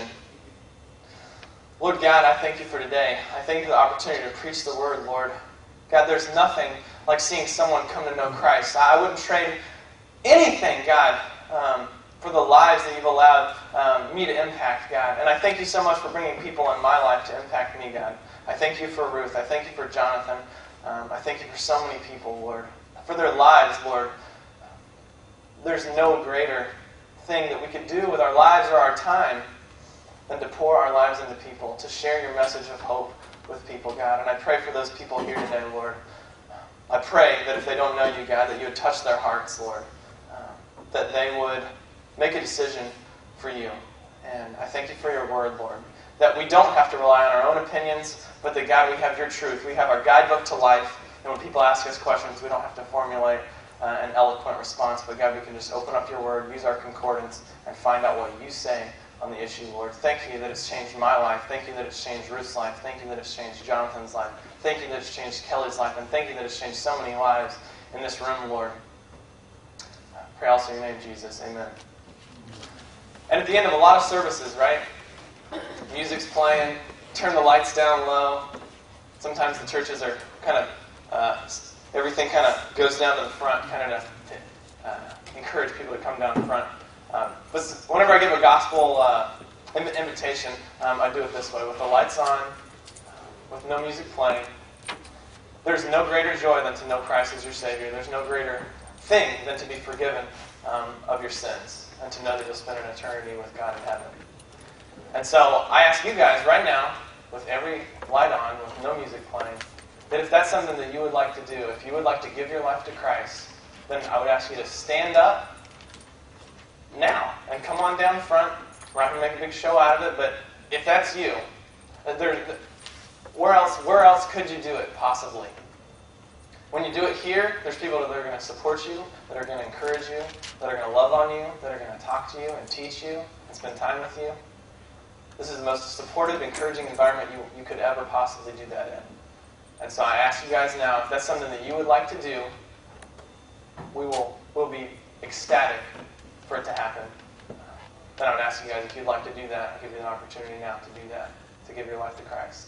Lord God, I thank you for today. I thank you for the opportunity to preach the Word, Lord. God, there's nothing like seeing someone come to know Christ. I wouldn't trade anything, God, um, for the lives that you've allowed um, me to impact, God. And I thank you so much for bringing people in my life to impact me, God. I thank you for Ruth. I thank you for Jonathan. Um, I thank you for so many people, Lord. For their lives, Lord. There's no greater thing that we could do with our lives or our time than to pour our lives into people, to share your message of hope with people, God. And I pray for those people here today, Lord. I pray that if they don't know you, God, that you would touch their hearts, Lord. Um, that they would make a decision for you. And I thank you for your word, Lord. That we don't have to rely on our own opinions, but that, God, we have your truth. We have our guidebook to life. And when people ask us questions, we don't have to formulate uh, an eloquent response. But, God, we can just open up your word, use our concordance, and find out what you say on the issue, Lord. Thank you that it's changed my life. Thank you that it's changed Ruth's life. Thank you that it's changed Jonathan's life. Thank you that it's changed Kelly's life. And thank you that it's changed so many lives in this room, Lord. I pray also in your name, Jesus. Amen. And at the end of a lot of services, right? Music's playing, turn the lights down low. Sometimes the churches are kind of, uh, everything kind of goes down to the front, kind of to uh, encourage people to come down front. Um, but whenever I give a gospel uh, invitation, um, I do it this way, with the lights on, with no music playing. There's no greater joy than to know Christ as your Savior. There's no greater thing than to be forgiven um, of your sins and to know that you'll spend an eternity with God in heaven. And so I ask you guys right now, with every light on, with no music playing, that if that's something that you would like to do, if you would like to give your life to Christ, then I would ask you to stand up now and come on down front. We're not going to make a big show out of it, but if that's you, there, where else, where else could you do it, possibly? When you do it here, there's people that are going to support you, that are going to encourage you, that are going to love on you, that are going to talk to you and teach you and spend time with you. This is the most supportive, encouraging environment you, you could ever possibly do that in. And so I ask you guys now, if that's something that you would like to do, we will we'll be ecstatic for it to happen. Then I would ask you guys, if you'd like to do that, I'll give you an opportunity now to do that, to give your life to Christ.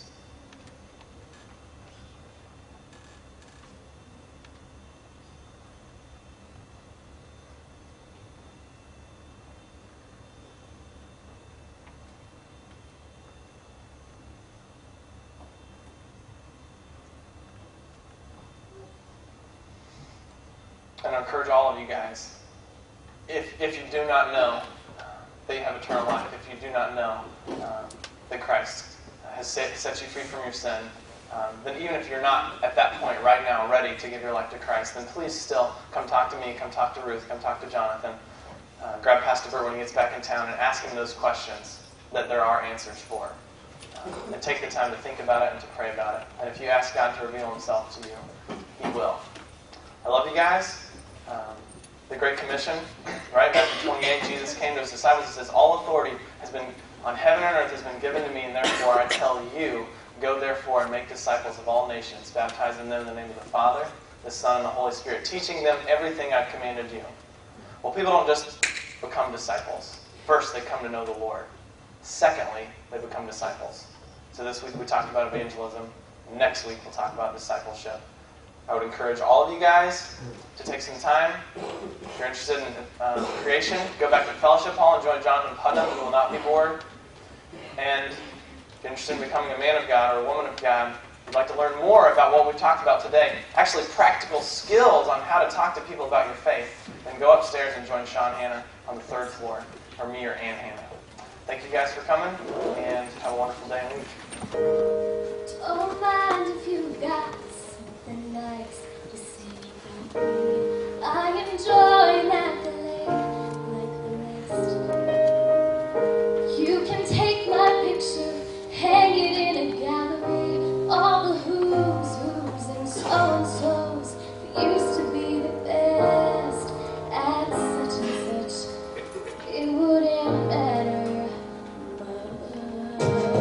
And I encourage all of you guys, if if you do not know that you have eternal life, if you do not know um, that Christ has set, set you free from your sin, um, then even if you're not at that point right now ready to give your life to Christ, then please still come talk to me, come talk to Ruth, come talk to Jonathan. Uh, grab Pastor Burt when he gets back in town and ask him those questions that there are answers for. Um, and take the time to think about it and to pray about it. And if you ask God to reveal himself to you, he will. I love you guys. Um, the Great Commission, right? Matthew twenty-eight, Jesus came to his disciples and says, all authority has been on heaven and earth has been given to me, and therefore I tell you, go therefore and make disciples of all nations, baptizing them in the name of the Father, the Son, and the Holy Spirit, teaching them everything I've commanded you. Well, people don't just become disciples. First, they come to know the Lord. Secondly, they become disciples. So this week we talked about evangelism. Next week we'll talk about discipleship. I would encourage all of you guys to take some time. If you're interested in uh, creation, go back to the fellowship hall and join Jonathan Putnam. You will not be bored. And if you're interested in becoming a man of God or a woman of God, you'd like to learn more about what we've talked about today, actually practical skills on how to talk to people about your faith, then go upstairs and join Sean Hanna on the third floor, or me or Ann Hanna. Thank you guys for coming, and have a wonderful day and week. Don't mind if you got something nice to say. I enjoy that the lake like the rest. You can take my picture, hang it in a gallery. All the who's, who's, and so-and-so's that used to be the best at such and such. It wouldn't matter much.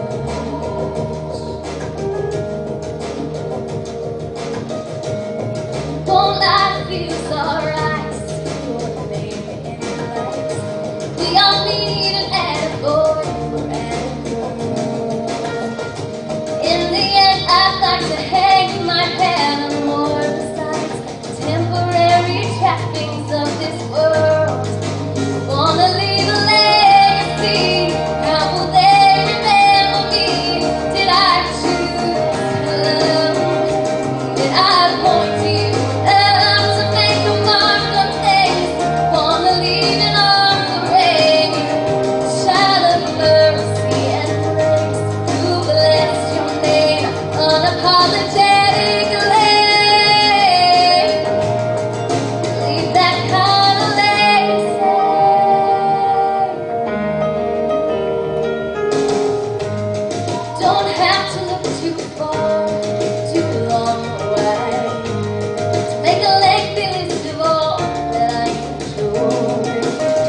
Won't life feels alright? You're the baby in the lights. We all need an attaboy for attitude. In the end, I'd like to hang my head on more besides temporary trappings of this world. Wanna leave a legacy. How will they remember me? Did I choose to love? Did I point to you? Love to make a mark on things. Wanna leave an offering. Child of mercy and grace. Who bless your name unapologetically. Leave that kind of legacy. Don't have to look too far, too long away to make a lengthy list of all that I enjoy.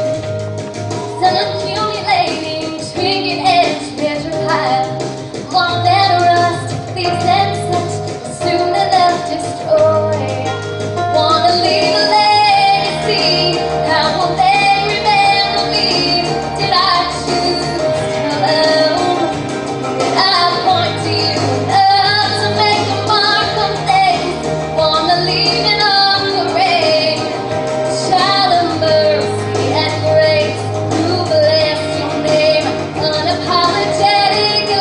Some accumulating trinket and treasure pile, more than rust, thieves and such, soon enough destroy. Wanna leave a legacy. How will they remember me? Did I choose to love? Did I point to you? Love to make a mark on things. Wanna leave an offering. Child of mercy and grace. Who bless your name unapologetically.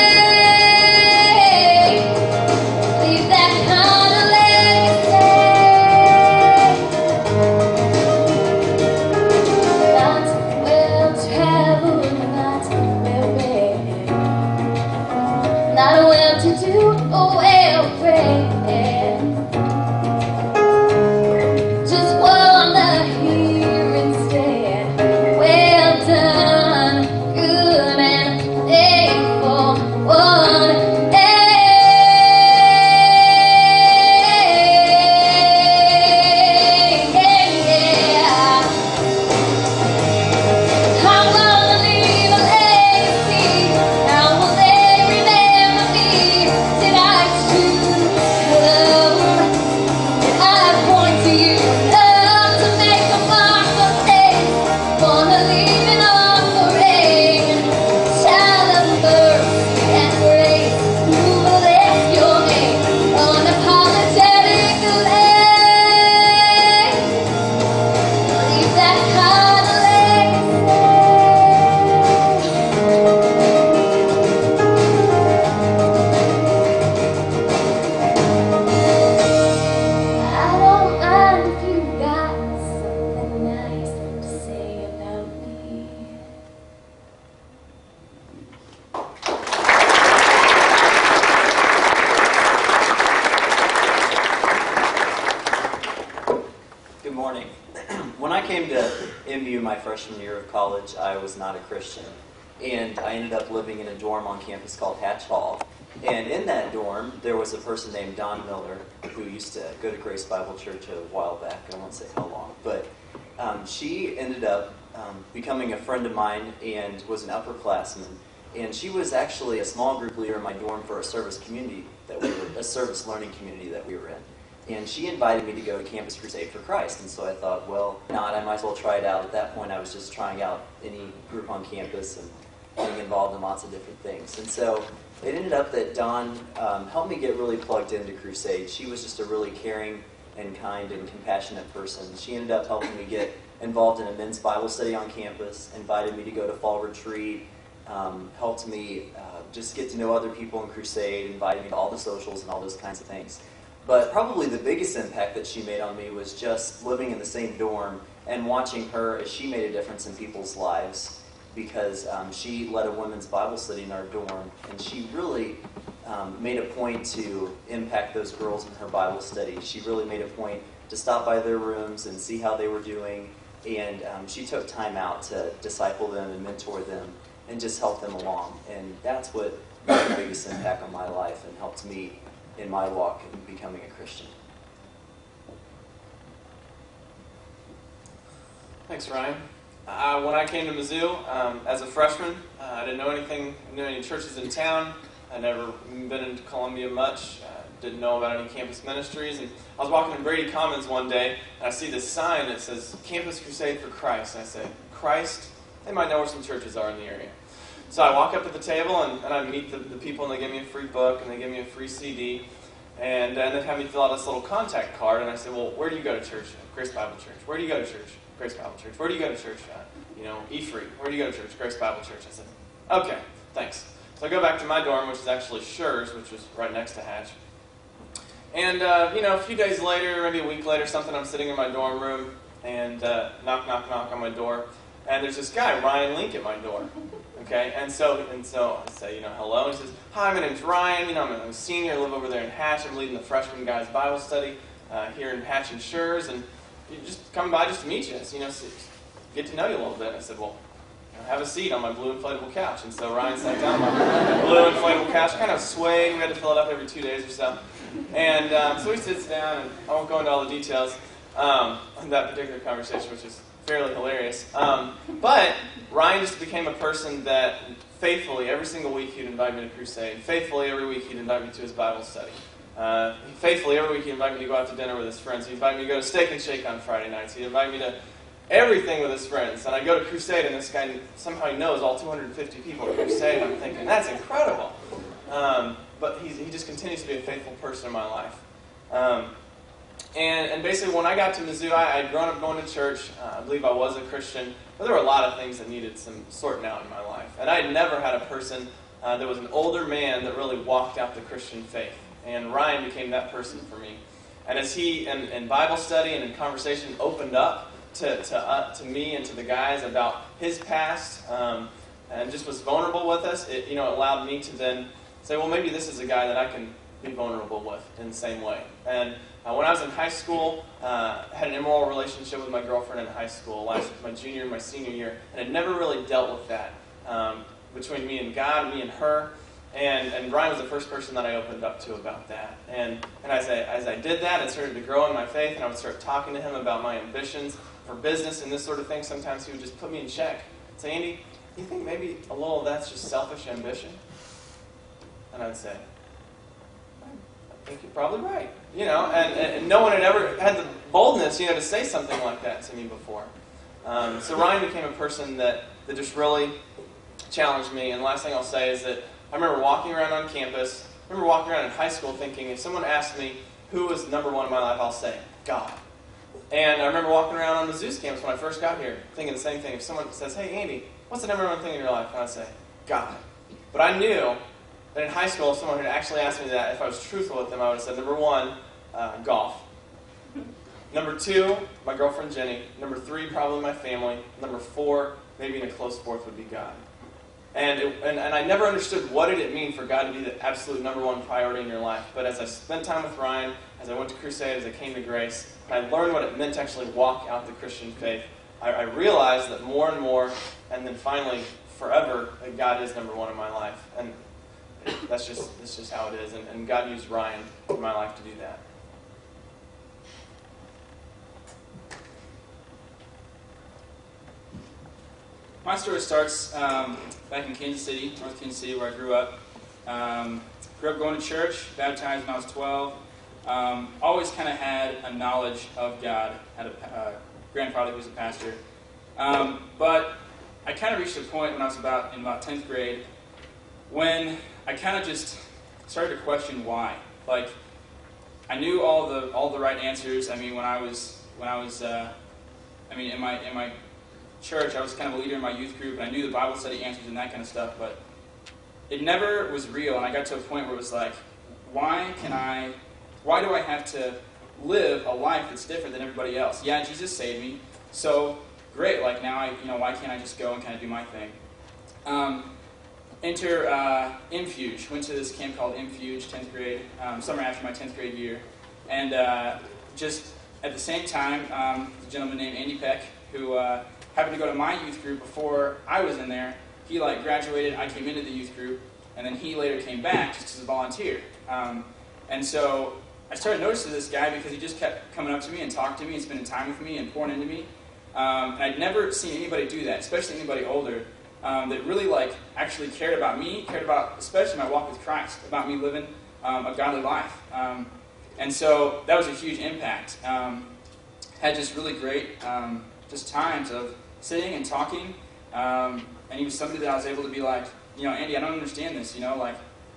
Leave that kind of legacy. Not well-traveled, not well-read, not well-to-do or well-bred. Just wanna hear instead, well done, good and faithful one. Hey. knew my freshman year of college, I was not a Christian. And I ended up living in a dorm on campus called Hatch Hall. And in that dorm, there was a person named Don Miller who used to go to Grace Bible Church a while back. I won't say how long. But um, she ended up um, becoming a friend of mine and was an upperclassman. And she was actually a small group leader in my dorm for a service community that we were, a service learning community that we were in. And she invited me to go to Campus Crusade for Christ. And so I thought, well, not, I might as well try it out. At that point, I was just trying out any group on campus and getting involved in lots of different things. And so it ended up that Dawn um, helped me get really plugged into Crusade. She was just a really caring and kind and compassionate person. She ended up helping me get involved in a men's Bible study on campus, invited me to go to fall retreat, um, helped me uh, just get to know other people in Crusade, invited me to all the socials and all those kinds of things. But probably the biggest impact that she made on me was just living in the same dorm and watching her as she made a difference in people's lives, because um, she led a women's Bible study in our dorm, and she really um, made a point to impact those girls in her Bible study. She really made a point to stop by their rooms and see how they were doing, and um, she took time out to disciple them and mentor them and just help them along. And that's what made the biggest impact on my life and helped me in my walk in becoming a Christian. Thanks, Ryan. Uh, when I came to Mizzou um, as a freshman, uh, I didn't know anything, didn't know any churches in town. I'd never been into Columbia much, uh, didn't know about any campus ministries. And I was walking in Brady Commons one day, and I see this sign that says, Campus Crusade for Christ. And I say, Christ? They might know where some churches are in the area. So I walk up to the table, and, and I meet the, the people, and they give me a free book, and they give me a free C D. And, and they have me fill out this little contact card, and I say, well, where do you go to church? Grace Bible Church. Where do you go to church? Grace Bible Church. Where do you go to church? Uh, you know, E-Free. Where do you go to church? Grace Bible Church. I said, okay, thanks. So I go back to my dorm, which is actually Shire's, which was right next to Hatch. And, uh, you know, a few days later, maybe a week later, something, I'm sitting in my dorm room, and uh, knock, knock, knock on my door, and there's this guy, Ryan Link, at my door. Okay, and so and so I say, you know, hello, and he says, hi, my name's Ryan, you know, I'm a, I'm a senior, I live over there in Hatch, I'm leading the freshman guys Bible study uh, here in Hatch and Shire's, and you just come by just to meet you, you know, so get to know you a little bit. And I said, well, you know, have a seat on my blue inflatable couch. And so Ryan sat down on my blue inflatable couch, kind of swayed, we had to fill it up every two days or so. And um, so he sits down, and I won't go into all the details um, on that particular conversation, which is fairly hilarious. Um, but Ryan just became a person that faithfully, every single week, he'd invite me to Crusade. Faithfully, every week, he'd invite me to his Bible study. Uh, faithfully, every week, he'd invite me to go out to dinner with his friends. He'd invite me to go to Steak and Shake on Friday nights. He'd invite me to everything with his friends. And I go to Crusade, and this guy, somehow he knows all two hundred fifty people at Crusade. And I'm thinking, that's incredible. Um, but he's, he just continues to be a faithful person in my life. Um, And, and basically, when I got to Mizzou, I had grown up going to church. Uh, I believe I was a Christian. But there were a lot of things that needed some sorting out in my life. And I had never had a person uh, that was an older man that really walked out the Christian faith. And Ryan became that person for me. And as he, in, in Bible study and in conversation, opened up to to, uh, to me and to the guys about his past, um, and just was vulnerable with us, it you know allowed me to then say, well, maybe this is a guy that I can be vulnerable with in the same way. And uh, when I was in high school, uh, I had an immoral relationship with my girlfriend in high school, last my junior and my senior year, and had never really dealt with that um, between me and God, me and her. And, and Ryan was the first person that I opened up to about that. And, and as, I, as I did that, it started to grow in my faith, and I would start talking to him about my ambitions for business and this sort of thing. Sometimes he would just put me in check. Say, Andy, do you think maybe a little of that's just selfish ambition? And I'd say, I think you're probably right. You know, and, and no one had ever had the boldness, you know, to say something like that to me before. Um, so Ryan became a person that, that just really challenged me. And the last thing I'll say is that I remember walking around on campus, I remember walking around in high school thinking, if someone asked me who was number one in my life, I'll say, God. And I remember walking around on the Zeus campus when I first got here, thinking the same thing. If someone says, hey, Andy, what's the number one thing in your life? And I'd say, God. But I knew that in high school, if someone had actually asked me that, if I was truthful with them, I would have said, number one, uh, golf. Number two, my girlfriend Jenny. Number three, probably my family. Number four, maybe in a close fourth, would be God. And, it, and and I never understood what did it mean for God to be the absolute number one priority in your life. But as I spent time with Ryan, as I went to Crusade, as I came to Grace, and I learned what it meant to actually walk out the Christian faith, I, I realized that more and more, and then finally, forever, that God is number one in my life. And that's just that's just how it is. And, and God used Ryan in my life to do that. My story starts um, back in Kansas City, North Kansas City, where I grew up. Um, grew up going to church, baptized when I was twelve. Um, always kind of had a knowledge of God. Had a uh, grandfather who was a pastor. Um, but I kind of reached a point when I was about in about tenth grade when I kind of just started to question why. Like, I knew all the all the right answers. I mean, when I was when I was, uh, I mean, in my in my church, I was kind of a leader in my youth group, and I knew the Bible study answers and that kind of stuff. But it never was real, and I got to a point where it was like, why can I? Why do I have to live a life that's different than everybody else? Yeah, Jesus saved me, so great. Like now, I you know, why can't I just go and kind of do my thing? Um, enter uh, Infuge. Went to this camp called Infuge, tenth grade, um, summer after my tenth grade year, and uh, just at the same time, um, a gentleman named Andy Peck, who uh, happened to go to my youth group before I was in there. He like graduated. I came into the youth group, and then he later came back just as a volunteer. Um, and so I started noticing this guy because he just kept coming up to me and talking to me and spending time with me and pouring into me. Um, and I'd never seen anybody do that, especially anybody older, um, that really like actually cared about me, cared about especially my walk with Christ, about me living um, a godly life. Um, and so that was a huge impact. Um, had just really great um, just times of sitting and talking. Um, and he was somebody that I was able to be like, you know, Andy, I don't understand this. You know, like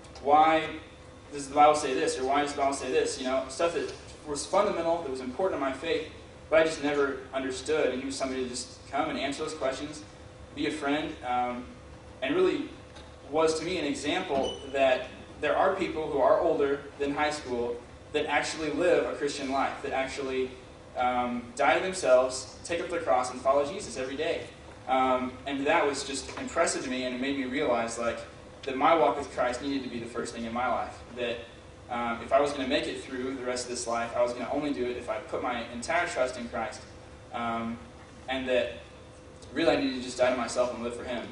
why does the Bible say this, or why does the Bible say this? You know, stuff that was fundamental, that was important in my faith, but I just never understood. And he was somebody to just come and answer those questions, be a friend, um, and really was to me an example that there are people who are older than high school that actually live a Christian life, that actually um, die to themselves, take up their cross, and follow Jesus every day. Um, and that was just impressive to me, and it made me realize like that my walk with Christ needed to be the first thing in my life. That um, if I was going to make it through the rest of this life, I was going to only do it if I put my entire trust in Christ. Um, and that really I needed to just die to myself and live for Him.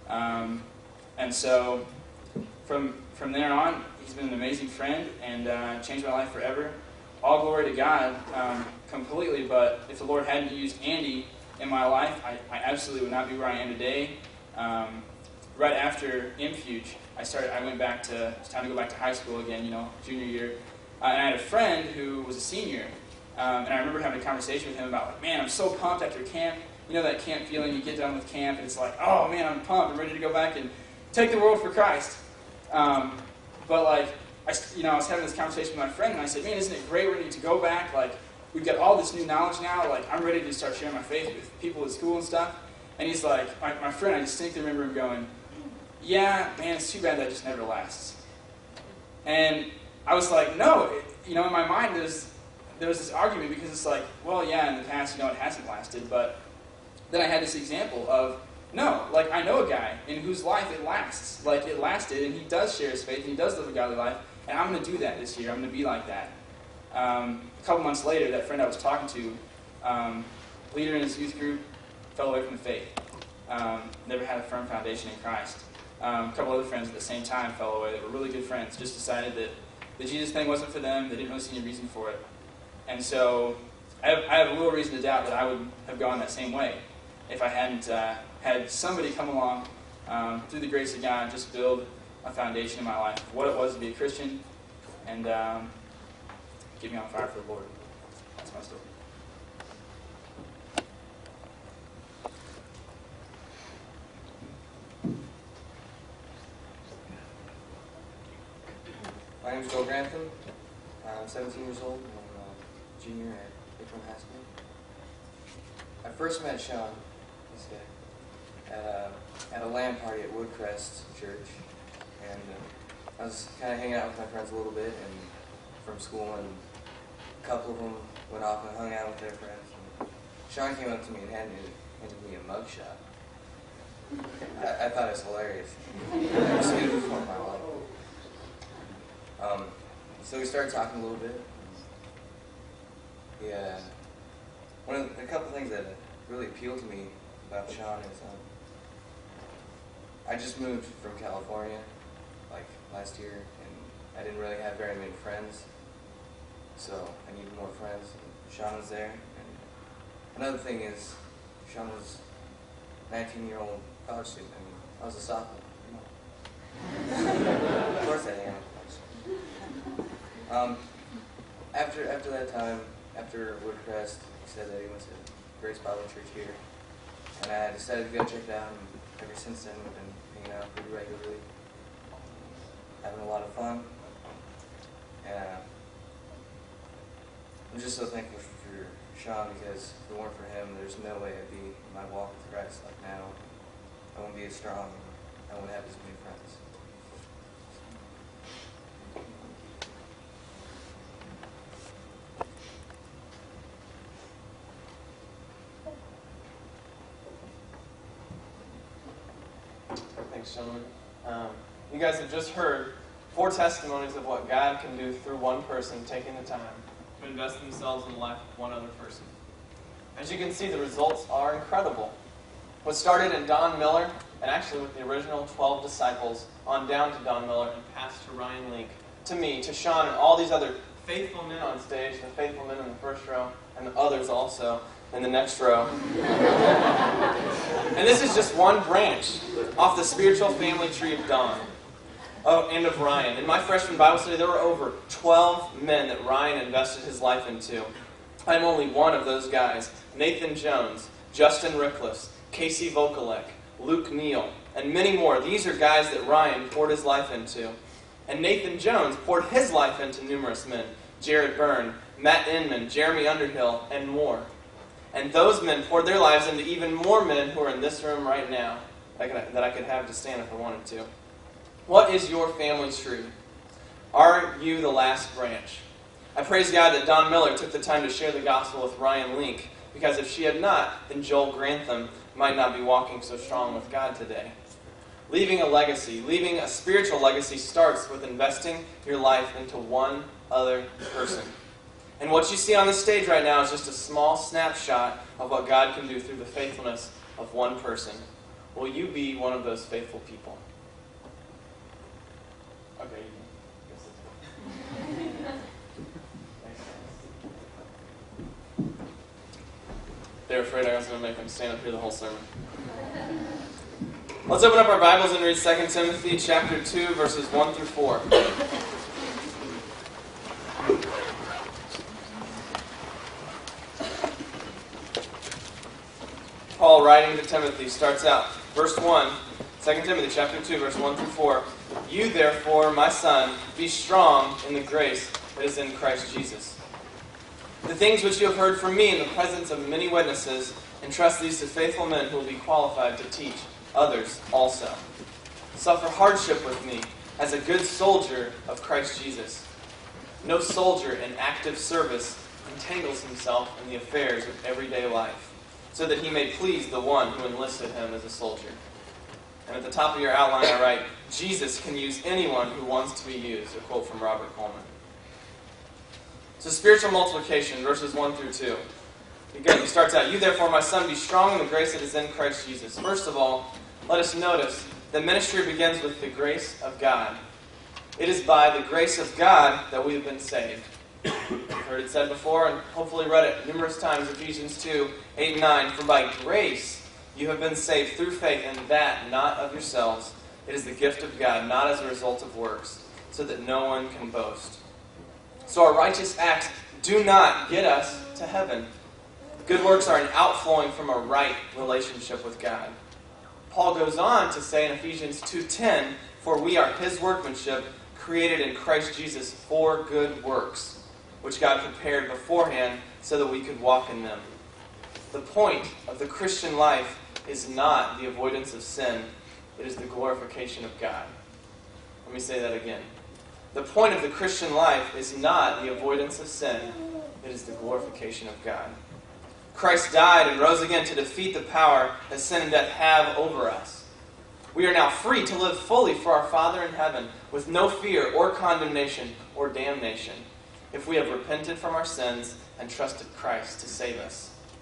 Um, and so from from there on, he's been an amazing friend and uh, changed my life forever. All glory to God um, completely, but if the Lord hadn't used Andy in my life, I, I absolutely would not be where I am today. Um, right after Infuge, I started. I went back to, it's time to go back to high school again, you know, junior year. Uh, and I had a friend who was a senior, um, and I remember having a conversation with him about, like, man, I'm so pumped after camp. You know that camp feeling, you get done with camp, and it's like, oh, man, I'm pumped. I'm ready to go back and take the world for Christ. Um, but, like, I, you know, I was having this conversation with my friend, and I said, man, isn't it great? We're ready to go back. Like, we've got all this new knowledge now. Like, I'm ready to start sharing my faith with people at school and stuff. And he's like, my, my friend, I distinctly remember him going, yeah, man, it's too bad that just never lasts. And I was like, no. It, you know, in my mind, there's there was this argument because it's like, well, yeah, in the past, you know, it hasn't lasted. But then I had this example of, no, like, I know a guy in whose life it lasts. Like, it lasted, and he does share his faith, and he does live a godly life. And I'm going to do that this year. I'm going to be like that. Um, a couple months later, that friend I was talking to, um, leader in his youth group, fell away from the faith. Um, never had a firm foundation in Christ. Um, a couple other friends at the same time fell away that were really good friends, just decided that the Jesus thing wasn't for them. They didn't really see any reason for it. And so I have, I have a little reason to doubt that I would have gone that same way if I hadn't uh, had somebody come along um, through the grace of God and just build a foundation in my life of what it was to be a Christian and um, get me on fire for the Lord. That's my story. My name is Joe Grantham. I'm seventeen years old, and I'm a junior at Chaplain High School. I first met Sean, this guy, at a, at a LAN party at Woodcrest Church, and uh, I was kind of hanging out with my friends a little bit and from school, and a couple of them went off and hung out with their friends. And Sean came up to me and handed, handed me a mugshot. I, I thought it was hilarious. I've never seen it before in my life. Um, so we started talking a little bit. Yeah, one of the, a couple things that really appealed to me about Sean is um, I just moved from California like last year, and I didn't really have very many friends, so I needed more friends. And Sean was there, and another thing is Sean was a nineteen-year-old college student. I mean, I was a sophomore. Of course I am. Um, after after that time, after Woodcrest, he said that he went to Grace Bible Church here, and I decided to go check it out. And ever since then, we've been hanging out pretty regularly, having a lot of fun, and uh, I'm just so thankful for Sean, because if it weren't for him, there's no way I'd be in my walk with Christ like now. I wouldn't be as strong. I wouldn't have as many friends. Thanks, gentlemen. Um, you guys have just heard four testimonies of what God can do through one person taking the time to invest themselves in the life of one other person. As you can see, the results are incredible. What started in Don Miller, and actually with the original twelve disciples, on down to Don Miller and passed to Ryan Link, to me, to Sean, and all these other faithful men on stage, the faithful men in the first row, and the others also in the next row. And this is just one branch off the spiritual family tree of Don. Oh, and of Ryan. In my freshman Bible study, there were over twelve men that Ryan invested his life into. I'm only one of those guys. Nathan Jones, Justin Rickless, Casey Vokalek, Luke Neal, and many more. These are guys that Ryan poured his life into. And Nathan Jones poured his life into numerous men. Jared Byrne, Matt Inman, Jeremy Underhill, and more. And those men poured their lives into even more men who are in this room right now that I could have to stand if I wanted to. What is your family tree? Are you the last branch? I praise God that Don Miller took the time to share the gospel with Ryan Link, because if she had not, then Joel Grantham might not be walking so strong with God today. Leaving a legacy, leaving a spiritual legacy, starts with investing your life into one other person. And what you see on the stage right now is just a small snapshot of what God can do through the faithfulness of one person. Will you be one of those faithful people? Okay, you can. They're afraid I was going to make them stand up here the whole sermon. Let's open up our Bibles and read Second Timothy chapter two, verses one through four. Paul, writing to Timothy, starts out, verse one, Second Timothy chapter two, verse one through four. You, therefore, my son, be strong in the grace that is in Christ Jesus. The things which you have heard from me in the presence of many witnesses, entrust these to faithful men who will be qualified to teach others also. Suffer hardship with me as a good soldier of Christ Jesus. No soldier in active service entangles himself in the affairs of everyday life, so that he may please the one who enlisted him as a soldier. And at the top of your outline I write, Jesus can use anyone who wants to be used, a quote from Robert Coleman. So spiritual multiplication, verses one through two. Again, he starts out, you therefore, my son, be strong in the grace that is in Christ Jesus. First of all, let us notice that ministry begins with the grace of God. It is by the grace of God that we have been saved. You've heard it said before, and hopefully read it numerous times, Ephesians two, eight and nine. For by grace you have been saved through faith, and that not of yourselves. It is the gift of God, not as a result of works, so that no one can boast. So our righteous acts do not get us to heaven. Good works are an outflowing from a right relationship with God. Paul goes on to say in Ephesians two ten, for we are his workmanship, created in Christ Jesus for good works, which God prepared beforehand so that we could walk in them. The point of the Christian life is not the avoidance of sin, it is the glorification of God. Let me say that again. The point of the Christian life is not the avoidance of sin, it is the glorification of God. Christ died and rose again to defeat the power that sin and death have over us. We are now free to live fully for our Father in heaven with no fear or condemnation or damnation if we have repented from our sins and trusted Christ to save us.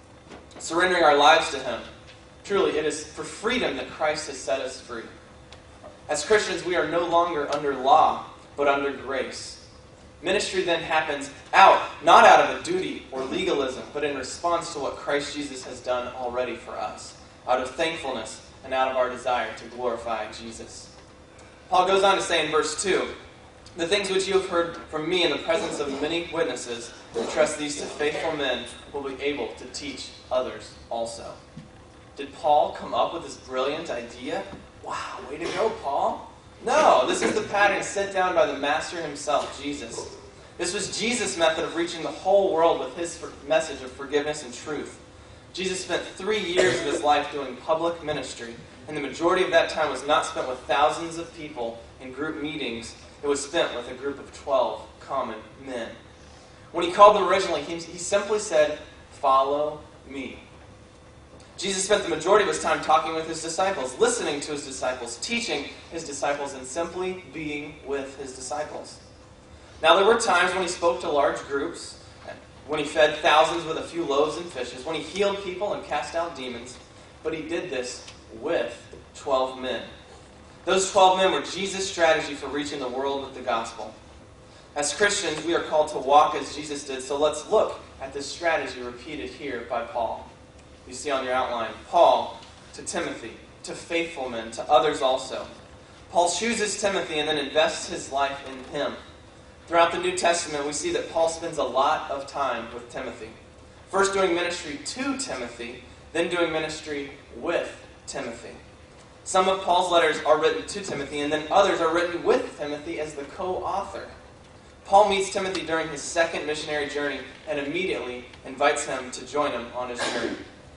surrendering our lives to Him. Truly, it is for freedom that Christ has set us free. As Christians, we are no longer under law, but under grace. Ministry then happens out, not out of a duty or legalism, but in response to what Christ Jesus has done already for us, out of thankfulness and out of our desire to glorify Jesus. Paul goes on to say in verse two, "The things which you have heard from me in the presence of many witnesses, entrust these to faithful men who will be able to teach others also." Did Paul come up with this brilliant idea? Wow, way to go, Paul. No, this is the pattern set down by the Master himself, Jesus. This was Jesus' method of reaching the whole world with his message of forgiveness and truth. Jesus spent three years of his life doing public ministry, and the majority of that time was not spent with thousands of people in group meetings. It was spent with a group of twelve common men. When he called them originally, he, he simply said, "Follow me." Jesus spent the majority of his time talking with his disciples, listening to his disciples, teaching his disciples, and simply being with his disciples. Now, there were times when he spoke to large groups, when he fed thousands with a few loaves and fishes, when he healed people and cast out demons, but he did this with twelve men. Those twelve men were Jesus' strategy for reaching the world with the gospel. As Christians, we are called to walk as Jesus did, so let's look at this strategy repeated here by Paul. You see on your outline, Paul to Timothy, to faithful men, to others also. Paul chooses Timothy and then invests his life in him. Throughout the New Testament, we see that Paul spends a lot of time with Timothy. First doing ministry to Timothy, then doing ministry with Timothy. Some of Paul's letters are written to Timothy, and then others are written with Timothy as the co-author. Paul meets Timothy during his second missionary journey and immediately invites him to join him on his journey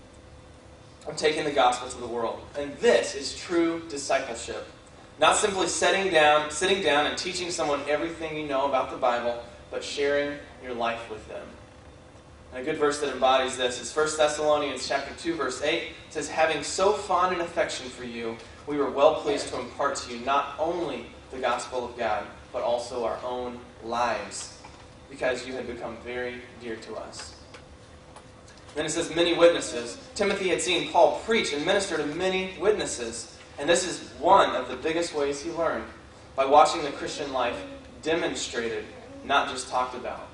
of taking the gospel to the world. And this is true discipleship. Not simply sitting down, sitting down and teaching someone everything you know about the Bible, but sharing your life with them. And a good verse that embodies this is First Thessalonians chapter two, verse eight. It says, "Having so fond an affection for you, we were well pleased to impart to you not only the gospel of God, but also our own lives, because you had become very dear to us." Then it says, many witnesses. Timothy had seen Paul preach and minister to many witnesses. And this is one of the biggest ways he learned, by watching the Christian life demonstrated, not just talked about.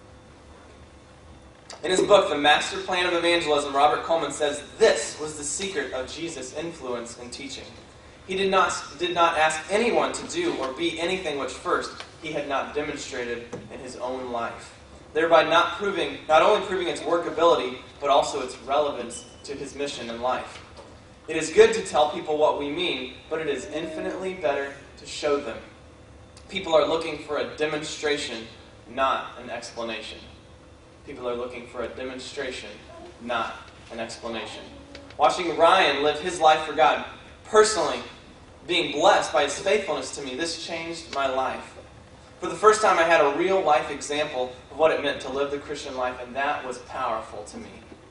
In his book, The Master Plan of Evangelism, Robert Coleman says this was the secret of Jesus' influence in teaching. He did not, did not ask anyone to do or be anything which first he had not demonstrated in his own life, thereby not proving, not only proving its workability, but also its relevance to his mission in life. It is good to tell people what we mean, but it is infinitely better to show them. People are looking for a demonstration, not an explanation. People are looking for a demonstration, not an explanation. Watching Ryan live his life for God, personally being blessed by his faithfulness to me, this changed my life. For the first time, I had a real life example of what it meant to live the Christian life, and that was powerful to me.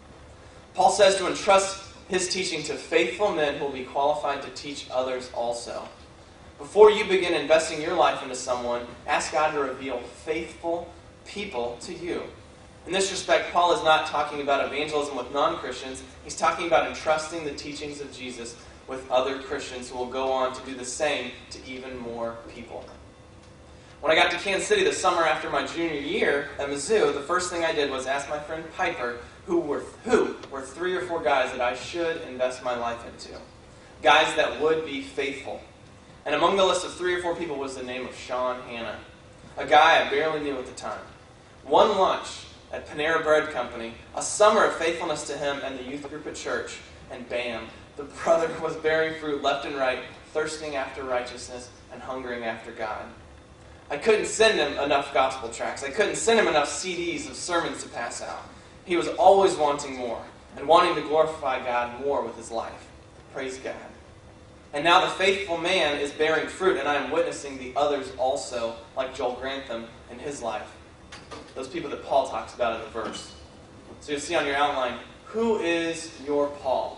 Paul says to entrust his teaching to faithful men who will be qualified to teach others also. Before you begin investing your life into someone, ask God to reveal faithful people to you. In this respect, Paul is not talking about evangelism with non-Christians. He's talking about entrusting the teachings of Jesus with other Christians who will go on to do the same to even more people. When I got to Kansas City the summer after my junior year at Mizzou, the first thing I did was ask my friend Piper who were, who were three or four guys that I should invest my life into. Guys that would be faithful. And among the list of three or four people was the name of Sean Hanna, a guy I barely knew at the time. One lunch at Panera Bread Company, a summer of faithfulness to him and the youth group at church, and bam, the brother was bearing fruit left and right, thirsting after righteousness and hungering after God. I couldn't send him enough gospel tracts. I couldn't send him enough C Ds of sermons to pass out. He was always wanting more and wanting to glorify God more with his life. Praise God. And now the faithful man is bearing fruit, and I am witnessing the others also, like Joel Grantham in his life. Those people that Paul talks about in the verse. So you'll see on your outline, who is your Paul?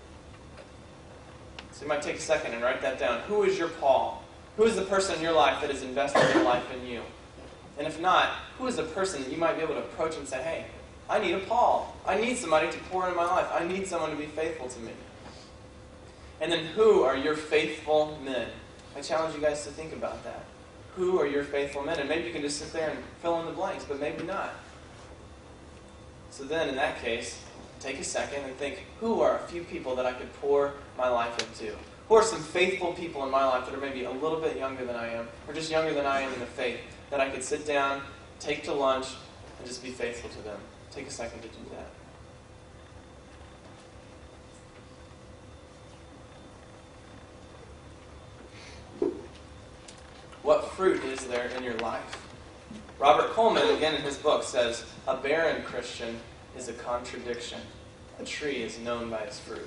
So you might take a second and write that down. Who is your Paul? Who is the person in your life that has invested their life in you? And if not, who is the person that you might be able to approach and say, hey, I need a Paul. I need somebody to pour into my life. I need someone to be faithful to me. And then who are your faithful men? I challenge you guys to think about that. Who are your faithful men? And maybe you can just sit there and fill in the blanks, but maybe not. So then, in that case, take a second and think, who are a few people that I could pour my life into? Who are some faithful people in my life that are maybe a little bit younger than I am, or just younger than I am in the faith, that I could sit down, take to lunch, and just be faithful to them? Take a second to do that. What fruit is there in your life? Robert Coleman, again in his book, says, a barren Christian is a contradiction. A tree is known by its fruit.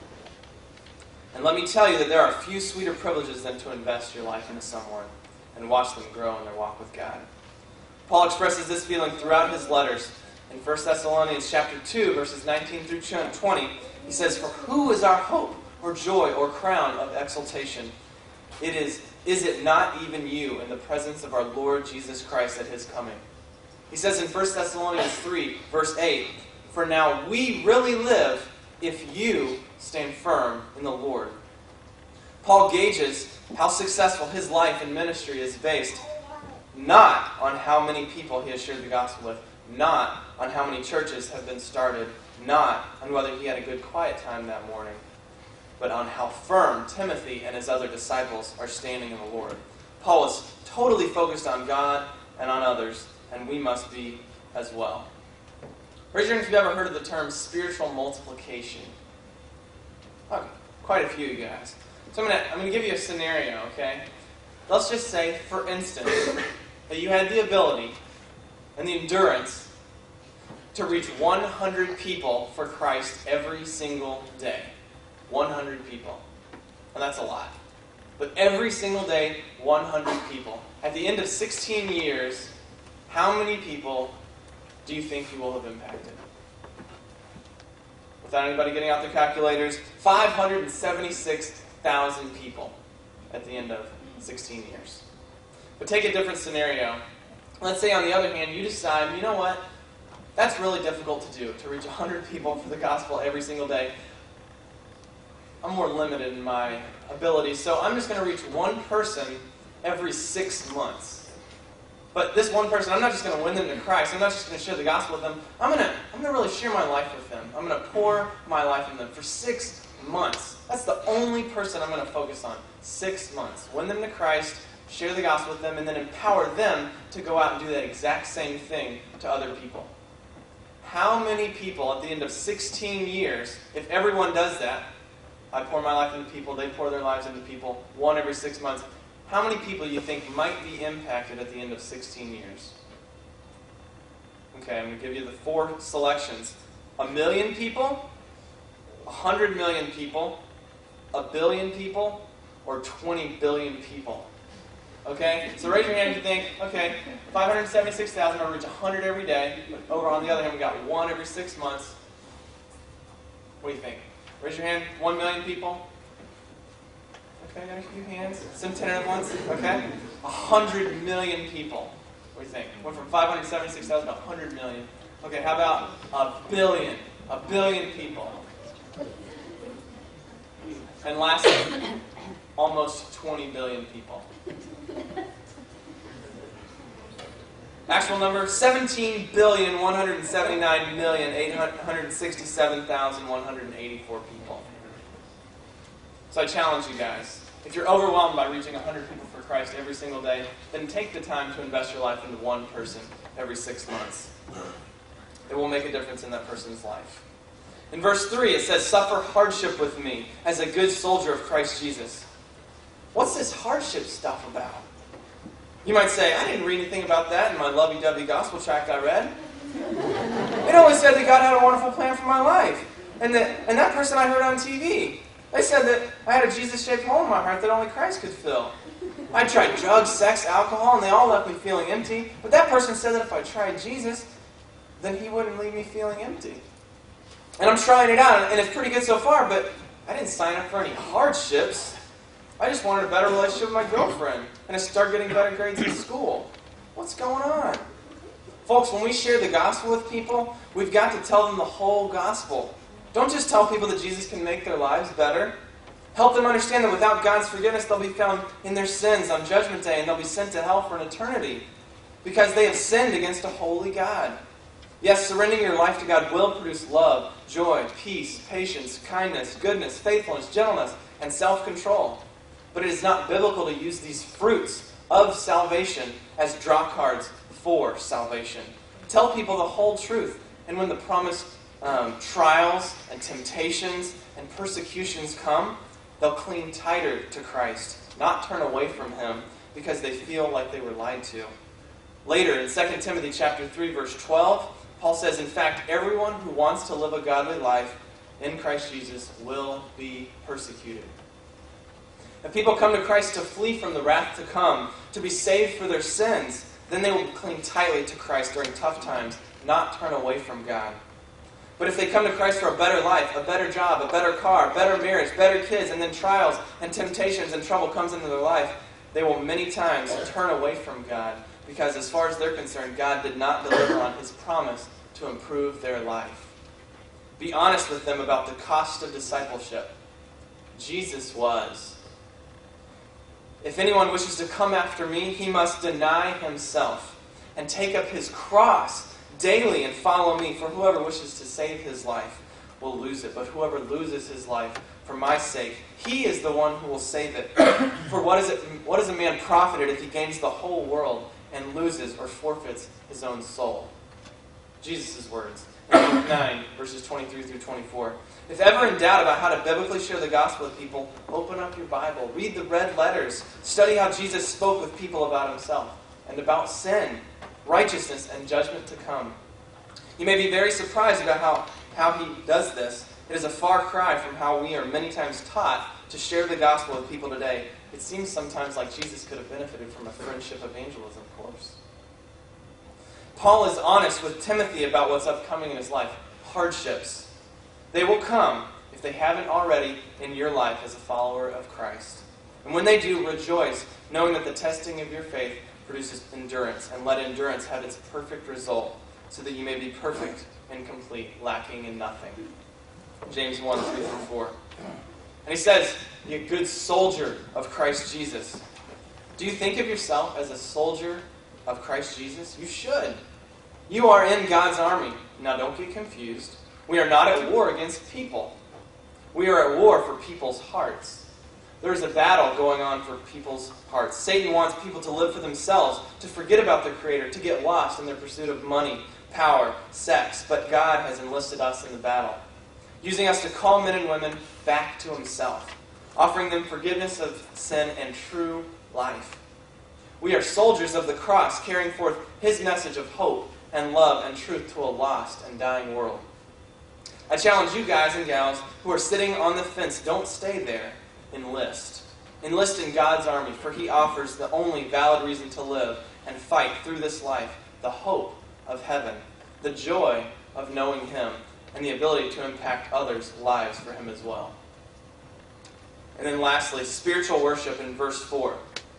And let me tell you that there are few sweeter privileges than to invest your life into someone and watch them grow in their walk with God. Paul expresses this feeling throughout his letters. In First Thessalonians chapter two, verses nineteen through twenty, he says, for who is our hope or joy or crown of exaltation? It is, is it not even you in the presence of our Lord Jesus Christ at his coming? He says in First Thessalonians three, verse eight, for now we really live if you stand firm in the Lord. Paul gauges how successful his life and ministry is based not on how many people he has shared the gospel with, not on how many churches have been started, not on whether he had a good quiet time that morning, but on how firm Timothy and his other disciples are standing in the Lord. Paul is totally focused on God and on others, and we must be as well. Raise your hand if you've ever heard of the term spiritual multiplication. Oh, quite a few of you guys. So I'm going to I'm going to give you a scenario, okay? Let's just say, for instance, that you had the ability and the endurance to reach one hundred people for Christ every single day. one hundred people. And that's a lot. But every single day, one hundred people. At the end of sixteen years, how many people do you think you will have impacted? Without anybody getting out their calculators, five hundred seventy-six thousand people at the end of sixteen years. But take a different scenario. Let's say, on the other hand, you decide, you know what? That's really difficult to do, to reach one hundred people for the gospel every single day. I'm more limited in my abilities, so I'm just going to reach one person every six months. But this one person, I'm not just going to win them to Christ. I'm not just going to share the gospel with them. I'm going to I'm going to really share my life with them. I'm going to pour my life in them for six months. That's the only person I'm going to focus on. Six months. Win them to Christ, share the gospel with them, and then empower them to go out and do that exact same thing to other people. How many people at the end of sixteen years, if everyone does that, I pour my life into people, they pour their lives into people, one every six months, how many people do you think might be impacted at the end of sixteen years? Okay, I'm going to give you the four selections. A million people, a hundred million people, a billion people, or twenty billion people. Okay? So raise your hand if you think, okay, five hundred seventy-six thousand, I'll reach one hundred every day. But over on the other hand, we got one every six months. What do you think? Raise your hand. One million people. Okay, got a few hands. Some tentative ones. Okay? A hundred million people. What do you think? Went from five hundred seventy-six thousand to a hundred million. Okay, how about a billion? A billion people. And lastly, almost twenty billion people. Actual number, seventeen billion, one hundred seventy-nine million, eight hundred sixty-seven thousand, one hundred eighty-four people. So I challenge you guys. If you're overwhelmed by reaching one hundred people for Christ every single day, then take the time to invest your life into one person every six months. It will make a difference in that person's life. In verse three, it says, suffer hardship with me as a good soldier of Christ Jesus. What's this hardship stuff about? You might say, I didn't read anything about that in my lovey-dovey gospel tract I read. It only said that God had a wonderful plan for my life. And that, and that person I heard on T V, they said that I had a Jesus-shaped hole in my heart that only Christ could fill. I tried drugs, sex, alcohol, and they all left me feeling empty. But that person said that if I tried Jesus, then he wouldn't leave me feeling empty. And I'm trying it out, and it's pretty good so far, but I didn't sign up for any hardships. I just wanted a better relationship with my girlfriend and to start getting better grades in school. What's going on? Folks, when we share the gospel with people, we've got to tell them the whole gospel. Don't just tell people that Jesus can make their lives better. Help them understand that without God's forgiveness, they'll be found in their sins on Judgment Day, and they'll be sent to hell for an eternity because they have sinned against a holy God. Yes, surrendering your life to God will produce love, joy, peace, patience, kindness, goodness, faithfulness, gentleness, and self-control. But it is not biblical to use these fruits of salvation as draw cards for salvation. Tell people the whole truth, and when the promised um, trials and temptations and persecutions come, they'll cling tighter to Christ, not turn away from Him because they feel like they were lied to. Later, in Second Timothy chapter three, verse twelve, Paul says, in fact, everyone who wants to live a godly life in Christ Jesus will be persecuted. If people come to Christ to flee from the wrath to come, to be saved for their sins, then they will cling tightly to Christ during tough times, not turn away from God. But if they come to Christ for a better life, a better job, a better car, better marriage, better kids, and then trials and temptations and trouble comes into their life, they will many times turn away from God because as far as they're concerned, God did not deliver on His promise to improve their life. Be honest with them about the cost of discipleship. Jesus was. If anyone wishes to come after me, he must deny himself and take up his cross daily and follow me. For whoever wishes to save his life will lose it. But whoever loses his life for my sake, he is the one who will save it. For what is it? What is a man profited if he gains the whole world and loses or forfeits his own soul? Jesus' words. In Luke nine, verses twenty-three through twenty-four. If ever in doubt about how to biblically share the gospel with people, open up your Bible. Read the red letters. Study how Jesus spoke with people about Himself and about sin, righteousness, and judgment to come. You may be very surprised about how, how He does this. It is a far cry from how we are many times taught to share the gospel with people today. It seems sometimes like Jesus could have benefited from a friendship evangelism course. Paul is honest with Timothy about what's upcoming in his life. Hardships. They will come, if they haven't already, in your life as a follower of Christ. And when they do, rejoice, knowing that the testing of your faith produces endurance, and let endurance have its perfect result, so that you may be perfect and complete, lacking in nothing. James one, three through four. And he says, be a good soldier of Christ Jesus. Do you think of yourself as a soldier of Christ Jesus? You should. You are in God's army. Now don't get confused. We are not at war against people. We are at war for people's hearts. There is a battle going on for people's hearts. Satan wants people to live for themselves, to forget about their Creator, to get lost in their pursuit of money, power, sex. But God has enlisted us in the battle, using us to call men and women back to Himself, offering them forgiveness of sin and true life. We are soldiers of the cross, carrying forth His message of hope and love and truth to a lost and dying world. I challenge you guys and gals who are sitting on the fence, don't stay there. Enlist. Enlist in God's army, for He offers the only valid reason to live and fight through this life, the hope of heaven, the joy of knowing Him, and the ability to impact others' lives for Him as well. And then lastly, spiritual worship in verse four.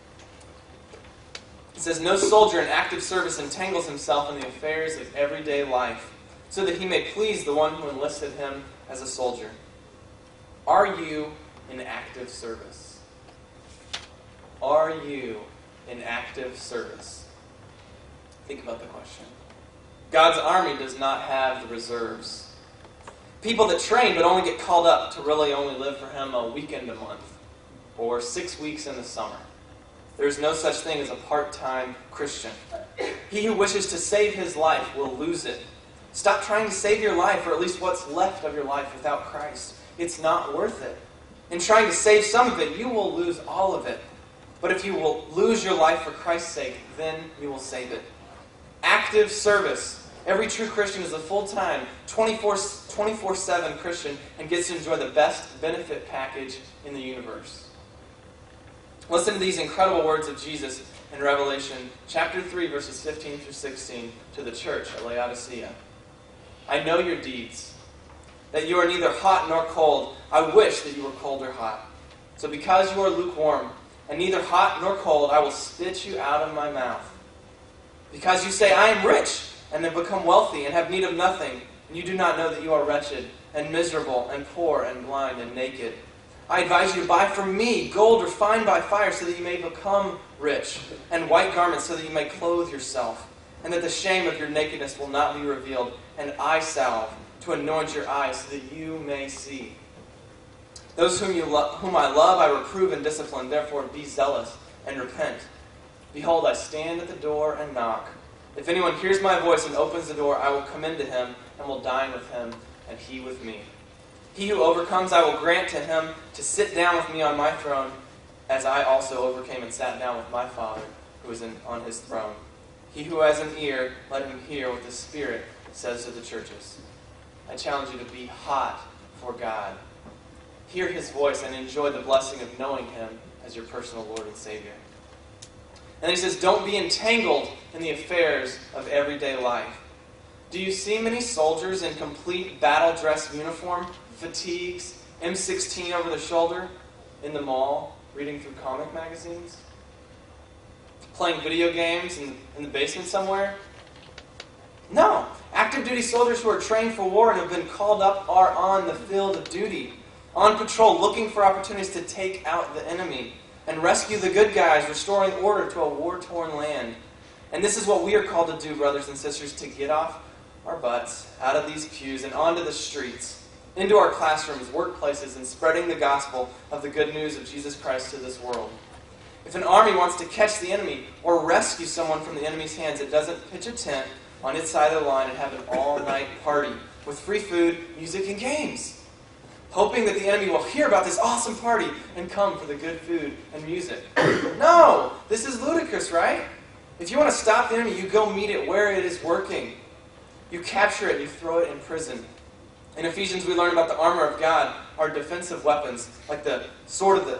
It says, no soldier in active service entangles himself in the affairs of everyday life, so that he may please the one who enlisted him as a soldier. Are you in active service? Are you in active service? Think about the question. God's army does not have the reserves. People that train but only get called up to really only live for Him a weekend a month or six weeks in the summer. There is no such thing as a part-time Christian. He who wishes to save his life will lose it. Stop trying to save your life, or at least what's left of your life, without Christ. It's not worth it. In trying to save some of it, you will lose all of it. But if you will lose your life for Christ's sake, then you will save it. Active service. Every true Christian is a full-time, twenty-four seven Christian and gets to enjoy the best benefit package in the universe. Listen to these incredible words of Jesus in Revelation chapter three, verses fifteen through sixteen to the church at Laodicea. I know your deeds, that you are neither hot nor cold. I wish that you were cold or hot. So because you are lukewarm and neither hot nor cold, I will spit you out of my mouth. Because you say, I am rich and have become wealthy and have need of nothing, and you do not know that you are wretched and miserable and poor and blind and naked. I advise you to buy from me gold refined by fire so that you may become rich, and white garments so that you may clothe yourself, and that the shame of your nakedness will not be revealed, and eye salve to anoint your eyes so that you may see. Those whom, you lo- whom I love I reprove and discipline, therefore be zealous and repent. Behold, I stand at the door and knock. If anyone hears my voice and opens the door, I will come into him and will dine with him, and he with me. He who overcomes, I will grant to him to sit down with me on my throne, as I also overcame and sat down with my Father, who is in, on his throne. He who has an ear, let him hear what the Spirit says to the churches. I challenge you to be hot for God. Hear his voice and enjoy the blessing of knowing him as your personal Lord and Savior. And he says, don't be entangled in the affairs of everyday life. Do you see many soldiers in complete battle dress uniform, fatigues, M sixteen over the shoulder, in the mall, reading through comic magazines? Playing video games in, in the basement somewhere? No. Active duty soldiers who are trained for war and have been called up are on the field of duty, on patrol, looking for opportunities to take out the enemy and rescue the good guys, restoring order to a war-torn land. And this is what we are called to do, brothers and sisters, to get off our butts out of these pews and onto the streets, into our classrooms, workplaces, and spreading the gospel of the good news of Jesus Christ to this world. If an army wants to catch the enemy or rescue someone from the enemy's hands, it doesn't pitch a tent on its side of the line and have an all-night party with free food, music, and games, hoping that the enemy will hear about this awesome party and come for the good food and music. No! This is ludicrous, right? If you want to stop the enemy, you go meet it where it is working. You capture it, you throw it in prison. In Ephesians, we learn about the armor of God, our defensive weapons, like the sword of the...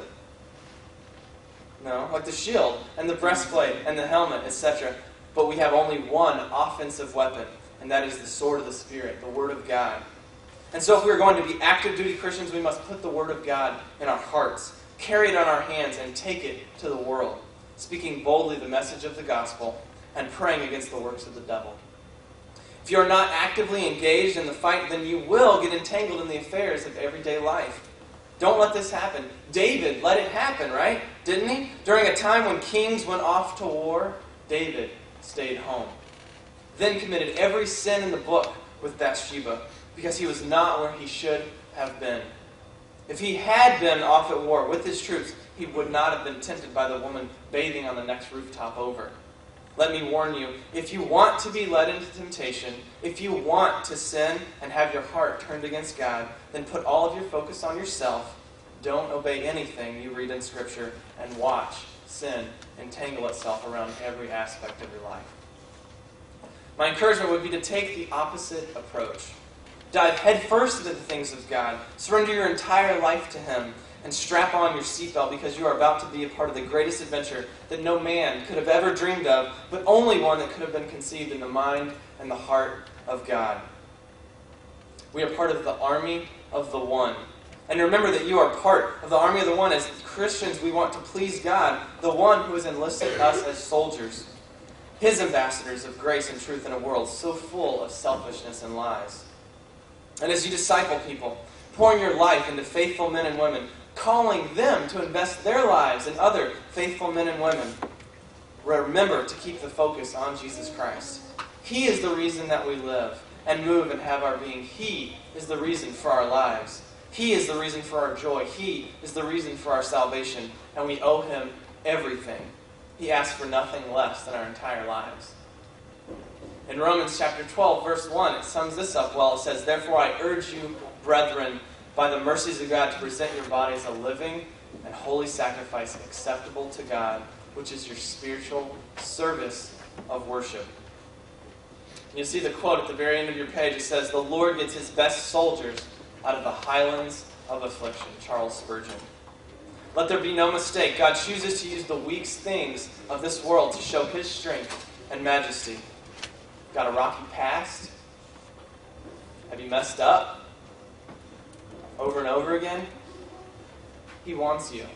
No, like the shield, and the breastplate, and the helmet, et cetera. But we have only one offensive weapon, and that is the sword of the Spirit, the Word of God. And so if we are going to be active duty Christians, we must put the Word of God in our hearts, carry it on our hands, and take it to the world, speaking boldly the message of the gospel and praying against the works of the devil. If you are not actively engaged in the fight, then you will get entangled in the affairs of everyday life. Don't let this happen. David let it happen, right? Didn't he? During a time when kings went off to war, David stayed home. Then committed every sin in the book with Bathsheba, because he was not where he should have been. If he had been off at war with his troops, he would not have been tempted by the woman bathing on the next rooftop over. Let me warn you, if you want to be led into temptation, if you want to sin and have your heart turned against God, then put all of your focus on yourself. Don't obey anything you read in Scripture, and watch sin entangle itself around every aspect of your life. My encouragement would be to take the opposite approach. Dive headfirst into the things of God. Surrender your entire life to Him. And strap on your seatbelt, because you are about to be a part of the greatest adventure that no man could have ever dreamed of, but only one that could have been conceived in the mind and the heart of God. We are part of the army of the one. And remember that you are part of the army of the one. As Christians, we want to please God, the one who has enlisted us as soldiers, His ambassadors of grace and truth in a world so full of selfishness and lies. And as you disciple people, pouring your life into faithful men and women, calling them to invest their lives in other faithful men and women, remember to keep the focus on Jesus Christ. He is the reason that we live and move and have our being. He is the reason for our lives. He is the reason for our joy. He is the reason for our salvation, and we owe Him everything. He asks for nothing less than our entire lives. In Romans chapter twelve, verse one, it sums this up well. It says, "Therefore I urge you, brethren, by the mercies of God, to present your bodies a living and holy sacrifice acceptable to God, which is your spiritual service of worship." And you'll see the quote at the very end of your page. It says, "The Lord gets His best soldiers out of the highlands of affliction." Charles Spurgeon. Let there be no mistake. God chooses to use the weak things of this world to show His strength and majesty. Got a rocky past? Have you messed up? Over and over again? He wants you.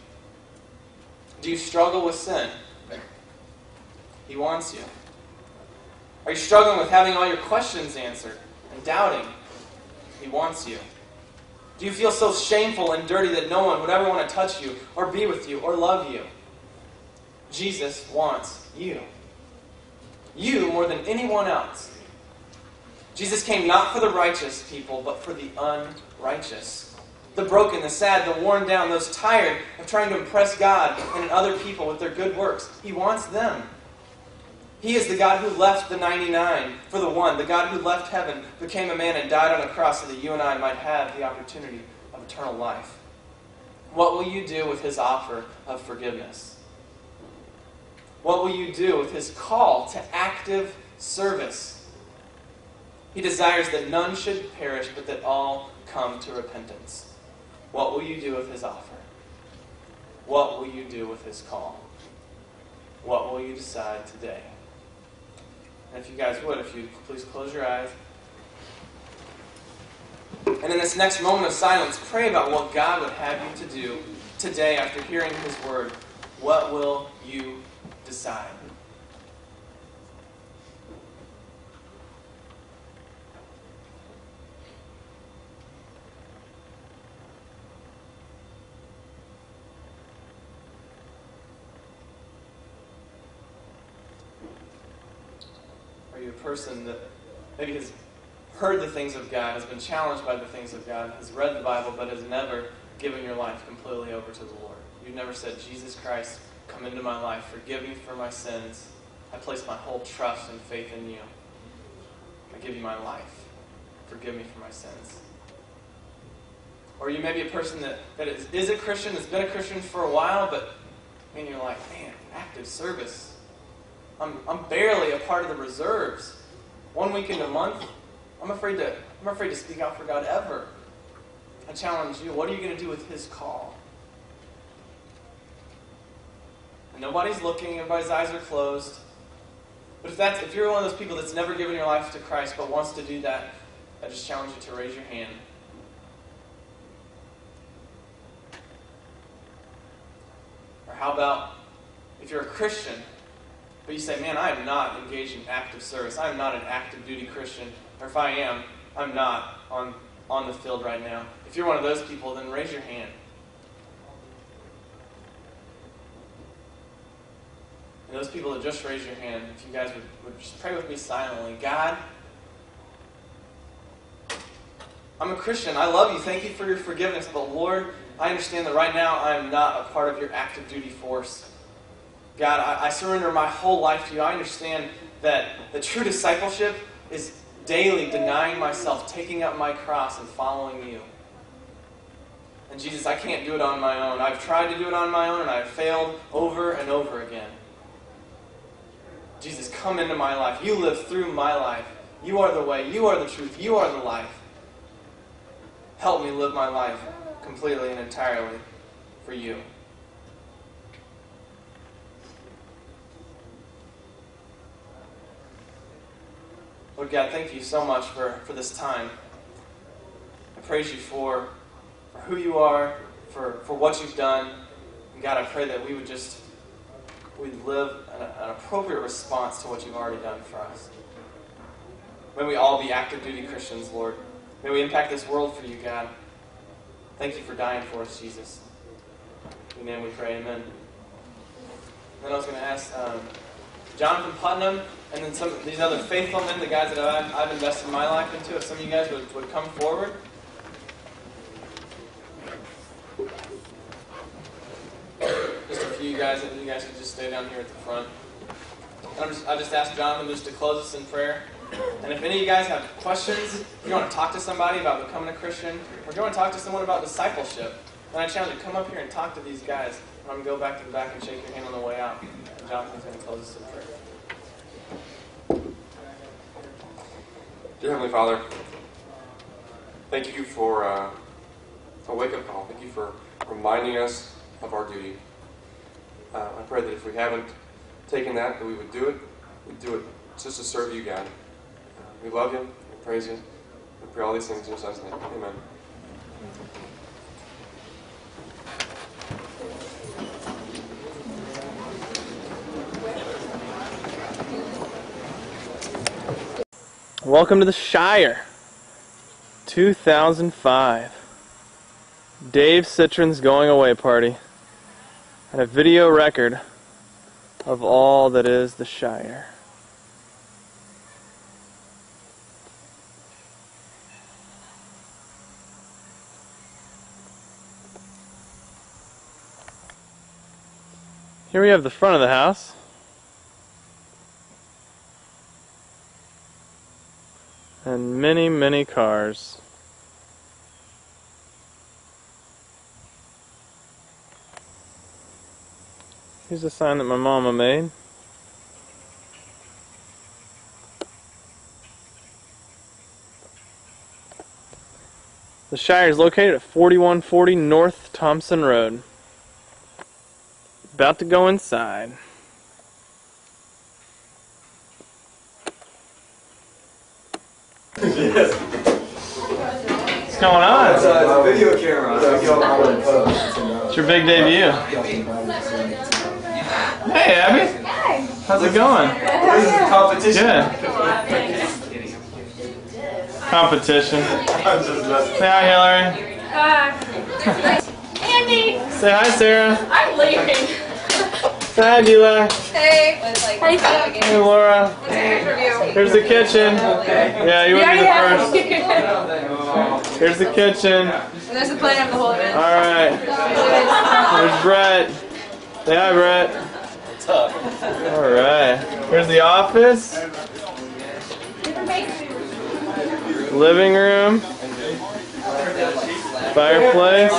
Do you struggle with sin? He wants you. Are you struggling with having all your questions answered and doubting? He wants you. Do you feel so shameful and dirty that no one would ever want to touch you or be with you or love you? Jesus wants you. You more than anyone else. Jesus came not for the righteous people, but for the unrighteous. The broken, the sad, the worn down, those tired of trying to impress God and other people with their good works. He wants them. He is the God who left the ninety-nine for the one. The God who left heaven, became a man, and died on a cross so that you and I might have the opportunity of eternal life. What will you do with His offer of forgiveness? What will you do with His call to active service? He desires that none should perish, but that all come to repentance. What will you do with His offer? What will you do with His call? What will you decide today? And if you guys would, if you please close your eyes. And in this next moment of silence, pray about what God would have you to do today after hearing His word. What will you decide? Are you a person that maybe has heard the things of God, has been challenged by the things of God, has read the Bible, but has never given your life completely over to the Lord? You've never said, Jesus Christ, come into my life, forgive me for my sins. I place my whole trust and faith in you. I give you my life. Forgive me for my sins. Or you may be a person that, that is, is a Christian, has been a Christian for a while, but I mean, you're like, man, active service. I'm, I'm barely a part of the reserves. One weekend a month, I'm afraid to I'm afraid to speak out for God ever. I challenge you, what are you going to do with His call? And nobody's looking, everybody's eyes are closed. But if that's if you're one of those people that's never given your life to Christ but wants to do that, I just challenge you to raise your hand. Or how about if you're a Christian, but you say, man, I am not engaged in active service. I am not an active duty Christian. Or if I am, I'm not on, on the field right now. If you're one of those people, then raise your hand. And those people that just raised your hand, if you guys would, would just pray with me silently. God, I'm a Christian. I love you. Thank you for your forgiveness. But Lord, I understand that right now I am not a part of your active duty force. God, I, I surrender my whole life to you. I understand that the true discipleship is daily denying myself, taking up my cross, and following you. And Jesus, I can't do it on my own. I've tried to do it on my own, and I've failed over and over again. Jesus, come into my life. You live through my life. You are the way. You are the truth. You are the life. Help me live my life completely and entirely for you. Lord God, thank you so much for, for this time. I praise you for, for who you are, for, for what you've done. And God, I pray that we would just we live an, an appropriate response to what you've already done for us. May we all be active duty Christians, Lord. May we impact this world for you, God. Thank you for dying for us, Jesus. In your name we pray, amen. Then I was going to ask um, Jonathan Putnam, and then some of these other faithful men, the guys that I've, I've invested my life into, if some of you guys would, would come forward. Just a few guys, and you guys could just stay down here at the front. And I'm just, I just asked Jonathan just to close us in prayer. And if any of you guys have questions, if you want to talk to somebody about becoming a Christian, or if you want to talk to someone about discipleship, then I challenge you to come up here and talk to these guys. And I'm going to go back to the back and shake your hand on the way out. And Jonathan's going to close us in prayer. Dear Heavenly Father, thank you for uh, a wake-up call. Thank you for reminding us of our duty. Uh, I pray that if we haven't taken that, that we would do it. We'd do it just to serve you, God. Uh, we love you. We praise you. We pray all these things in your Son's name. Amen. Welcome to the Shire, two thousand five. Dave Citron's going away party, and a video record of all that is the Shire. Here we have the front of the house. And many, many cars. Here's a sign that my mama made. The Shire is located at forty-one forty North Thompson Road. About to go inside. Yes. What's going on? It's a video camera. It's your big debut. Hey, Abby. Hey. How's it going? This is competition. Good. Competition. Say hi, Hillary. Hi. Andy. Say hi, Sarah. I'm leaving. Say hi, Dila. Hey. Hey. Hey, Laura. Hey. Here's the kitchen. Yeah, you want to be the first. Here's the kitchen. And there's the plan of the whole event. Alright. There's Brett. Say hi, Brett. What's up? Alright. Here's the office. Living room. Fireplace.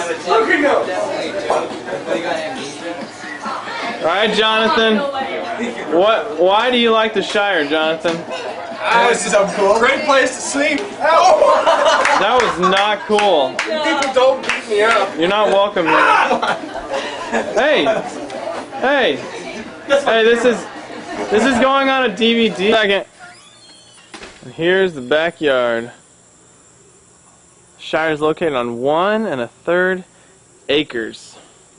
Alright, Jonathan. What? Why do you like the Shire, Jonathan? Ah, this is so cool. Great place to sleep. Ow! That was not cool. People don't beat me up. You're not welcome here. Hey! Hey! Hey, this is this is going on a D V D. Second. And here's the backyard. Shire is located on one and a third acres.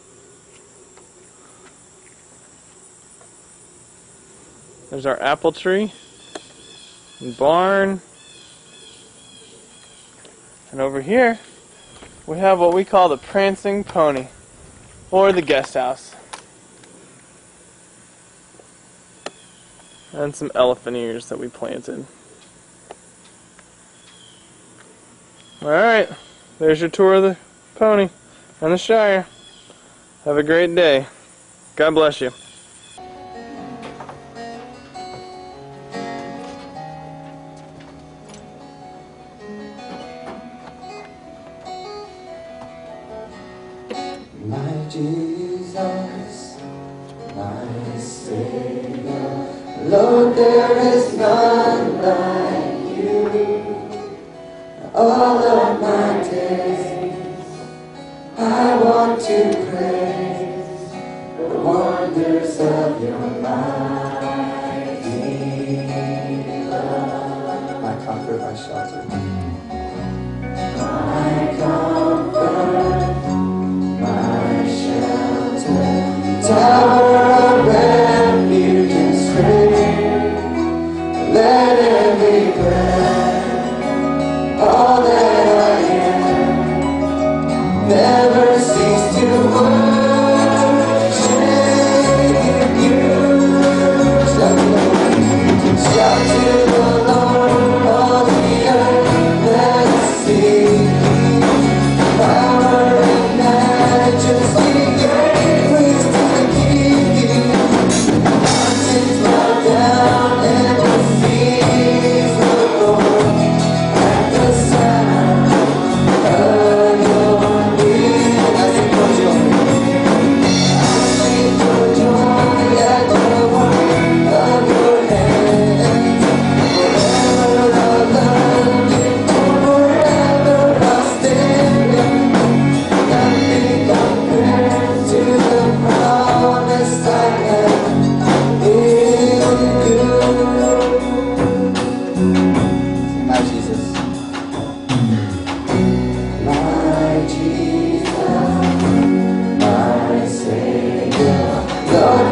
There's our apple tree and barn. And over here, we have what we call the prancing pony, or the guest house. And some elephant ears that we planted. Alright, there's your tour of the pony and the Shire. Have a great day. God bless you. My Jesus, my Savior, Lord, there is none like you. All of my days, I want to praise the wonders of your mighty love. My comfort, my shelter, my comfort. Tower of refuge and strength, let every breath, all that I am, never cease to worship you. Shout to the Lord, all the earth, let us sing power and majesty.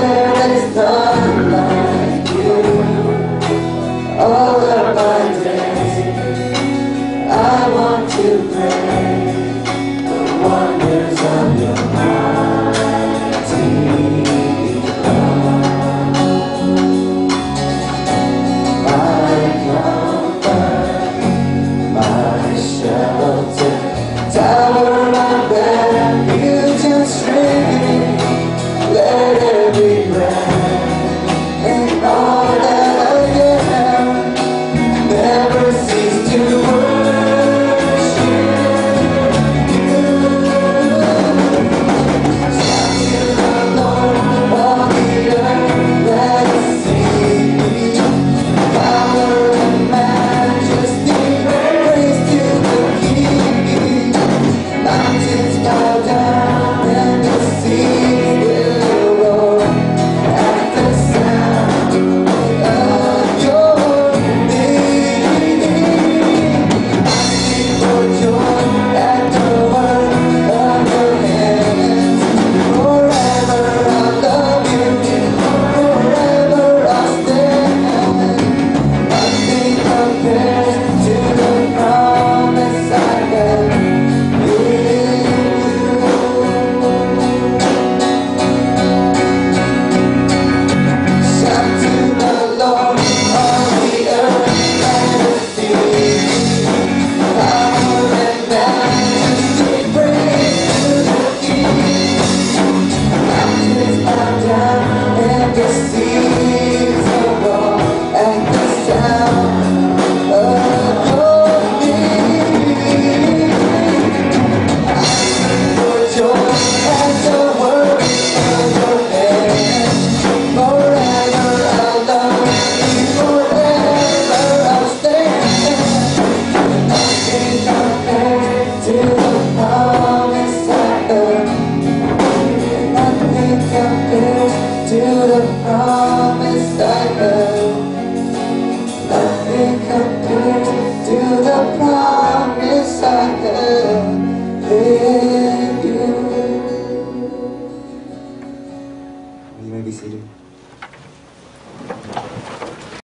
All of my days You may be seated.